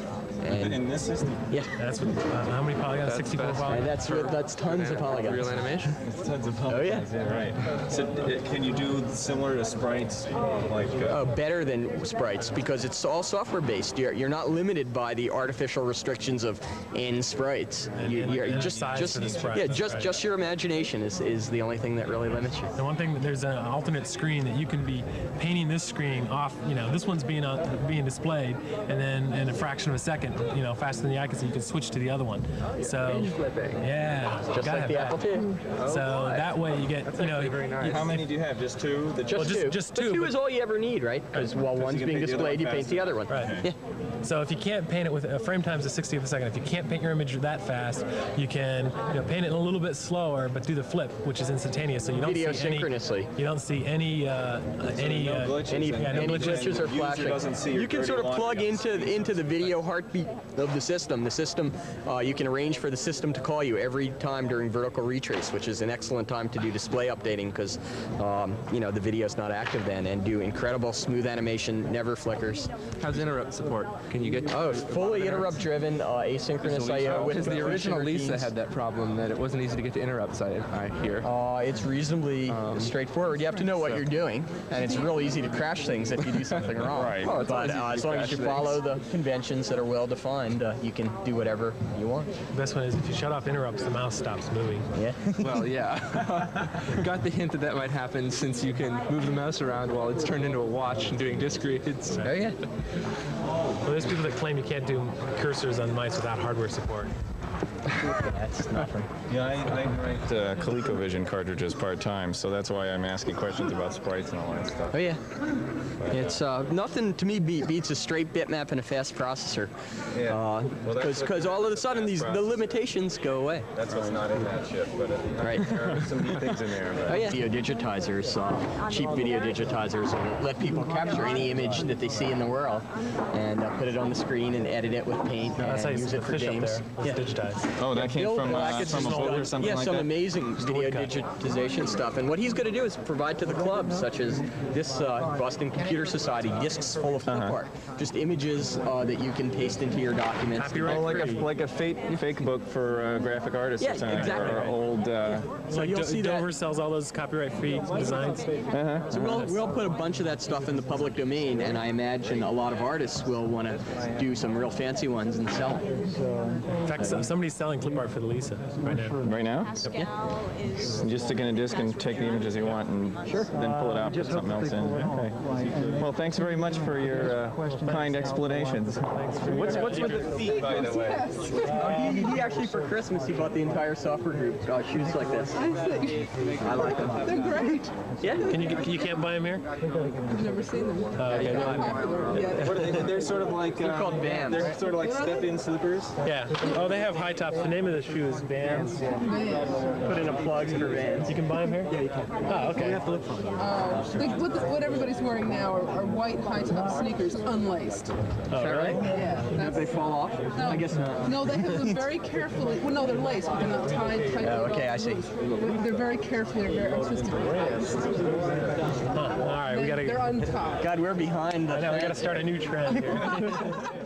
And in this system? Yeah. That's what, uh, how many polygons? That's sixty-four fast. polygons? And that's re- that's tons of polygons. Real animation? It's tons of polygons. Oh, yeah. yeah, right. So uh, can you do similar to sprites, like? Uh, Uh, better than sprites because it's all software based. You're, you're not limited by the artificial restrictions of n sprites. You, and- you're and just size just for the sprites, yeah, that's just right. just your imagination is, is the only thing that really limits you. And one thing, there's an alternate screen that you can be painting this screen off. You know, this one's being uh, being displayed, and then in a fraction of a second, you know, faster than the eye can see, you can switch to the other one. So, yeah, you Just gotta like have the that. Apple two. So that way you get, you know, How many do you have? Just two? The Just Well, just- two. just But two, two but- is all you ever need, right? Because while one's you can being paint the other displayed, you one paint the other one. Right. Yeah. So if you can't paint it with a frame times the sixtieth of a second, if you can't paint your image that fast, you can you know, paint it a little bit slower, but do the flip, which is instantaneous. So you don't Video see any, synchronously. you don't see any uh, any no uh, glitches. Any, yeah, no any glitches. glitches or The user flashing. doesn't see your You can dirty sort of laundry plug on the into side. into the video heartbeat of the system. The system, uh, you can arrange for the system to call you every time during vertical retrace, which is an excellent time to do display updating because um, you know the video's not active then, and do incredible smooth animation, never flickers. How's interrupt support? Can you get? Oh, it's fully interrupt driven, uh, asynchronous I O. Because the original Lisa routines. had that problem that it wasn't easy to get to interrupts. I, I hear. Uh, it's reasonably Um, straightforward. You have to know what so- you're doing, and it's real easy to crash things if you do something wrong. Right. Oh, it's but always easy uh, to as long as crash you things. follow the conventions that are well defined, uh, you can do whatever you want. The best one is if you shut off interrupts, the mouse stops moving. Yeah. Well, yeah. Got the hint that that might happen since you can move the mouse around while it's turned into a watch and doing disc reads. Oh yeah. Well, there's people that claim you can't do cursors on mice without hardware support. That's nothing. Yeah, I, I write uh, ColecoVision cartridges part-time, so that's why I'm asking questions about sprites and all that stuff. Oh yeah. It's uh, nothing to me beat, beats a straight bitmap and a fast processor. Yeah. Uh, Well, that's Because what- all of a sudden these the processor. limitations go away. That's what's not in that chip, but uh, Right. there are some neat things in there. But Oh yeah. Video digitizers, uh, cheap video digitizers, will let people capture any image that they see in the world and uh, put it on the screen and edit it with paint No, that's how and you use see it the for fish up games. there. It's digitized. Oh, that came Bill from, uh, Blackett's from a just book or done- something yeah, like some that? amazing video woodcut. digitization stuff. And what he's going to do is provide to the clubs, such as this uh, Boston Computer Society, discs full of clip Uh-huh. art, just images uh, that you can paste into your documents. Copyright Oh, like a free. like a fake fake book for uh, graphic artists Yeah, or something, exactly. or old. Uh, So you'll Do- see that- Dover sells all those copyright-free designs. uh-huh. So we'll, we'll put a bunch of that stuff in the public domain, and I imagine a lot of artists will want to do some real fancy ones and sell them. In fact, so- somebody's selling clip art for the Lisa right now. Right now? Pascal is. You just stick in a disc and take the images you want, and then pull it out, put something else in. Okay. Well, thanks very much for your uh, kind explanations. What's what's with the feet, by the way? Uh, he, he actually, for Christmas, he bought the entire software group uh, shoes like this. I like them. They're great. Yeah. Can you you can't buy them here? I've never seen them. Uh, okay. Yeah. What are they? They're sort of like They're uh, called Vans. They're sort of like step-in slippers. Yeah. Oh, they have high tops. The name of the shoe is Vans. Put in a plug for Vans. You can buy them here? Yeah, you can. Oh, okay. We have to look for them. Uh, like what, the, what everybody's wearing now are, are white high-top sneakers, unlaced. Oh, really? Yeah. If they fall off? No, I guess not. No, they have them very carefully. Well, no, they're laced, but they're not tied tightly. Oh, okay, I see. They're, they're very carefully, very artistically placed. Huh. All right, we gotta. They're untied. God, we're behind. I know we gotta start a new trend here.